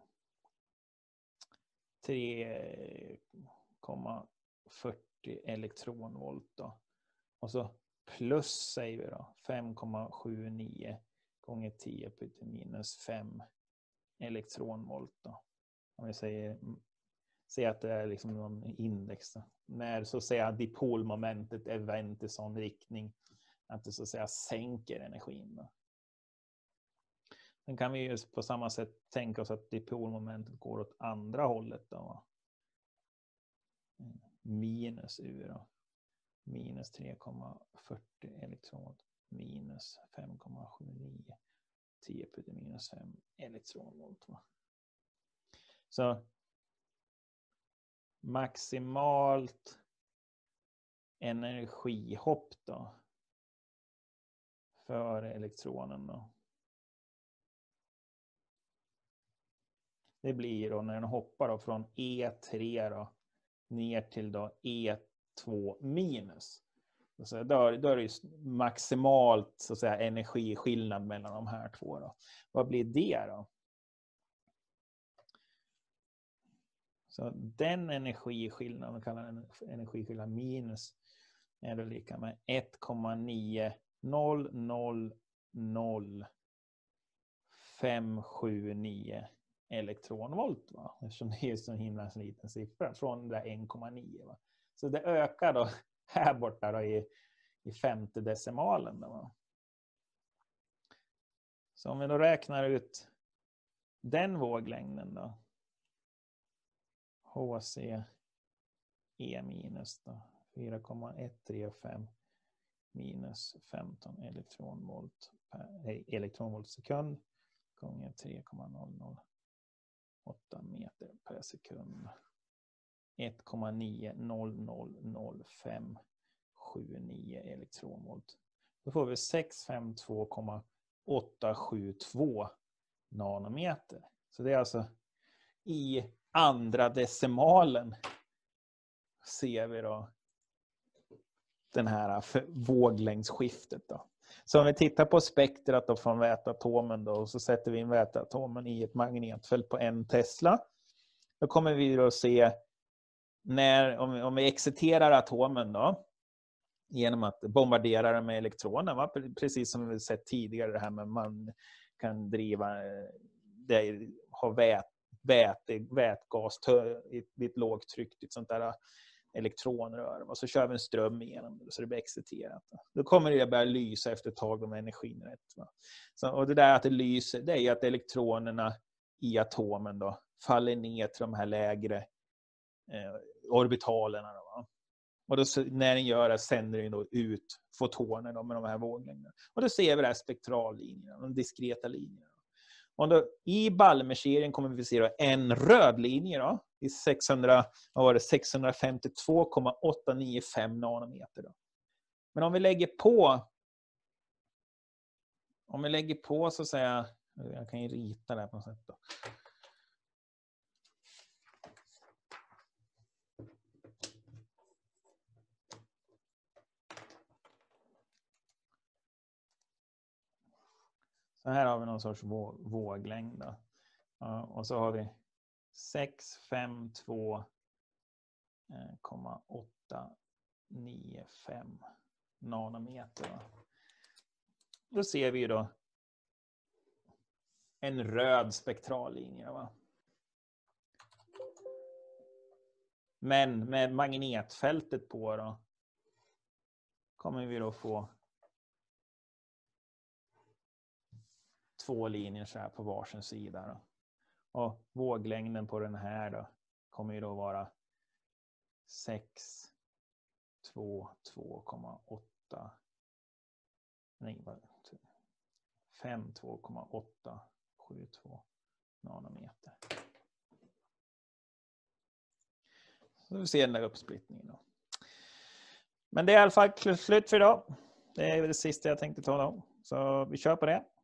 tre komma fyrtio elektronvolt då. Och så plus säger vi då fem komma sju nio gånger tio på minus fem elektronvolt då. Om vi säger, säger att det är liksom någon index då. När så att säga dipolmomentet är vänt i sån riktning att det så att säga sänker energin då. Sen kan vi ju på samma sätt tänka oss att dipolmomentet går åt andra hållet då. Minus U då. Minus tre komma fyrtio elektronvolt. Minus fem komma sju nio. tio på minus fem elektronvolt, va? Så maximalt energihopp då för elektronen då. Det blir då när den hoppar då från E tre då ner till då E två minus. Så då, då är det maximalt så att säga energiskillnad mellan de här två då. Vad blir det då? Så den energiskillnaden, man kallar den energiskillnad minus, är då lika med ett komma nio noll noll noll fem sju nio elektronvolt, va? Eftersom det är så himla liten siffra från det en komma nio. Va? Så det ökar då här borta då i, i femte decimalen. Då, va? Så om vi då räknar ut den våglängden då. H C E minus då. fyra komma ett tre fem minus femton elektronvolt per elektronvolt sekund gånger tre komma noll noll åtta meter per sekund. ett komma nio noll noll noll fem sju nio elektronvolt. Då får vi sex hundra femtiotvå komma åtta sju två nanometer. Så det är alltså i andra decimalen ser vi då den här våglängdsskiftet då. Så om vi tittar på spektrat då från väteatomen då, och så sätter vi in väteatomen i ett magnetfält på en Tesla. Då kommer vi då se när, om, om vi exciterar atomen då, genom att bombardera den med elektroner, va? Precis som vi sett tidigare det här med man kan driva det, ha vät, väte, vätgas vid ett lågt tryck, ett sånt där elektronrör, och så kör vi en ström igenom det så det blir exciterat. Då kommer det att börja lysa efter ett tag om energin är rätt. Va? Så, och det där att det lyser, det är ju att elektronerna i atomen då faller ner till de här lägre eh, orbitalerna. Då, va? Och då, när den gör det sänder den då ut fotoner då med de här våglängderna. Och då ser vi det här spektrallinjerna, de diskreta linjerna. Och då, i Balmer-serien kommer vi se då en röd linje då, i sexhundra, vad var det, sexhundrafemtiotvå komma åtta nio fem nanometer. Då. Men om vi lägger på, om vi lägger på så att säga, jag kan ju rita det här på något sätt då. Så här har vi någon sorts våglängd då. Och så har vi sex hundra femtiotvå komma åtta nio fem nanometer. Då ser vi ju då en röd spektrallinje. Va? Men med magnetfältet på då kommer vi då få två linjer så här på varsin sida. Då. Och våglängden på den här då kommer ju då vara sex hundra tjugotvå komma åtta nej, femtiotvå komma åtta sju två nanometer. Så vi ser den där uppsplittningen då. Men det är i alla fall slut för idag. Det är det sista jag tänkte tala om. Så vi kör på det.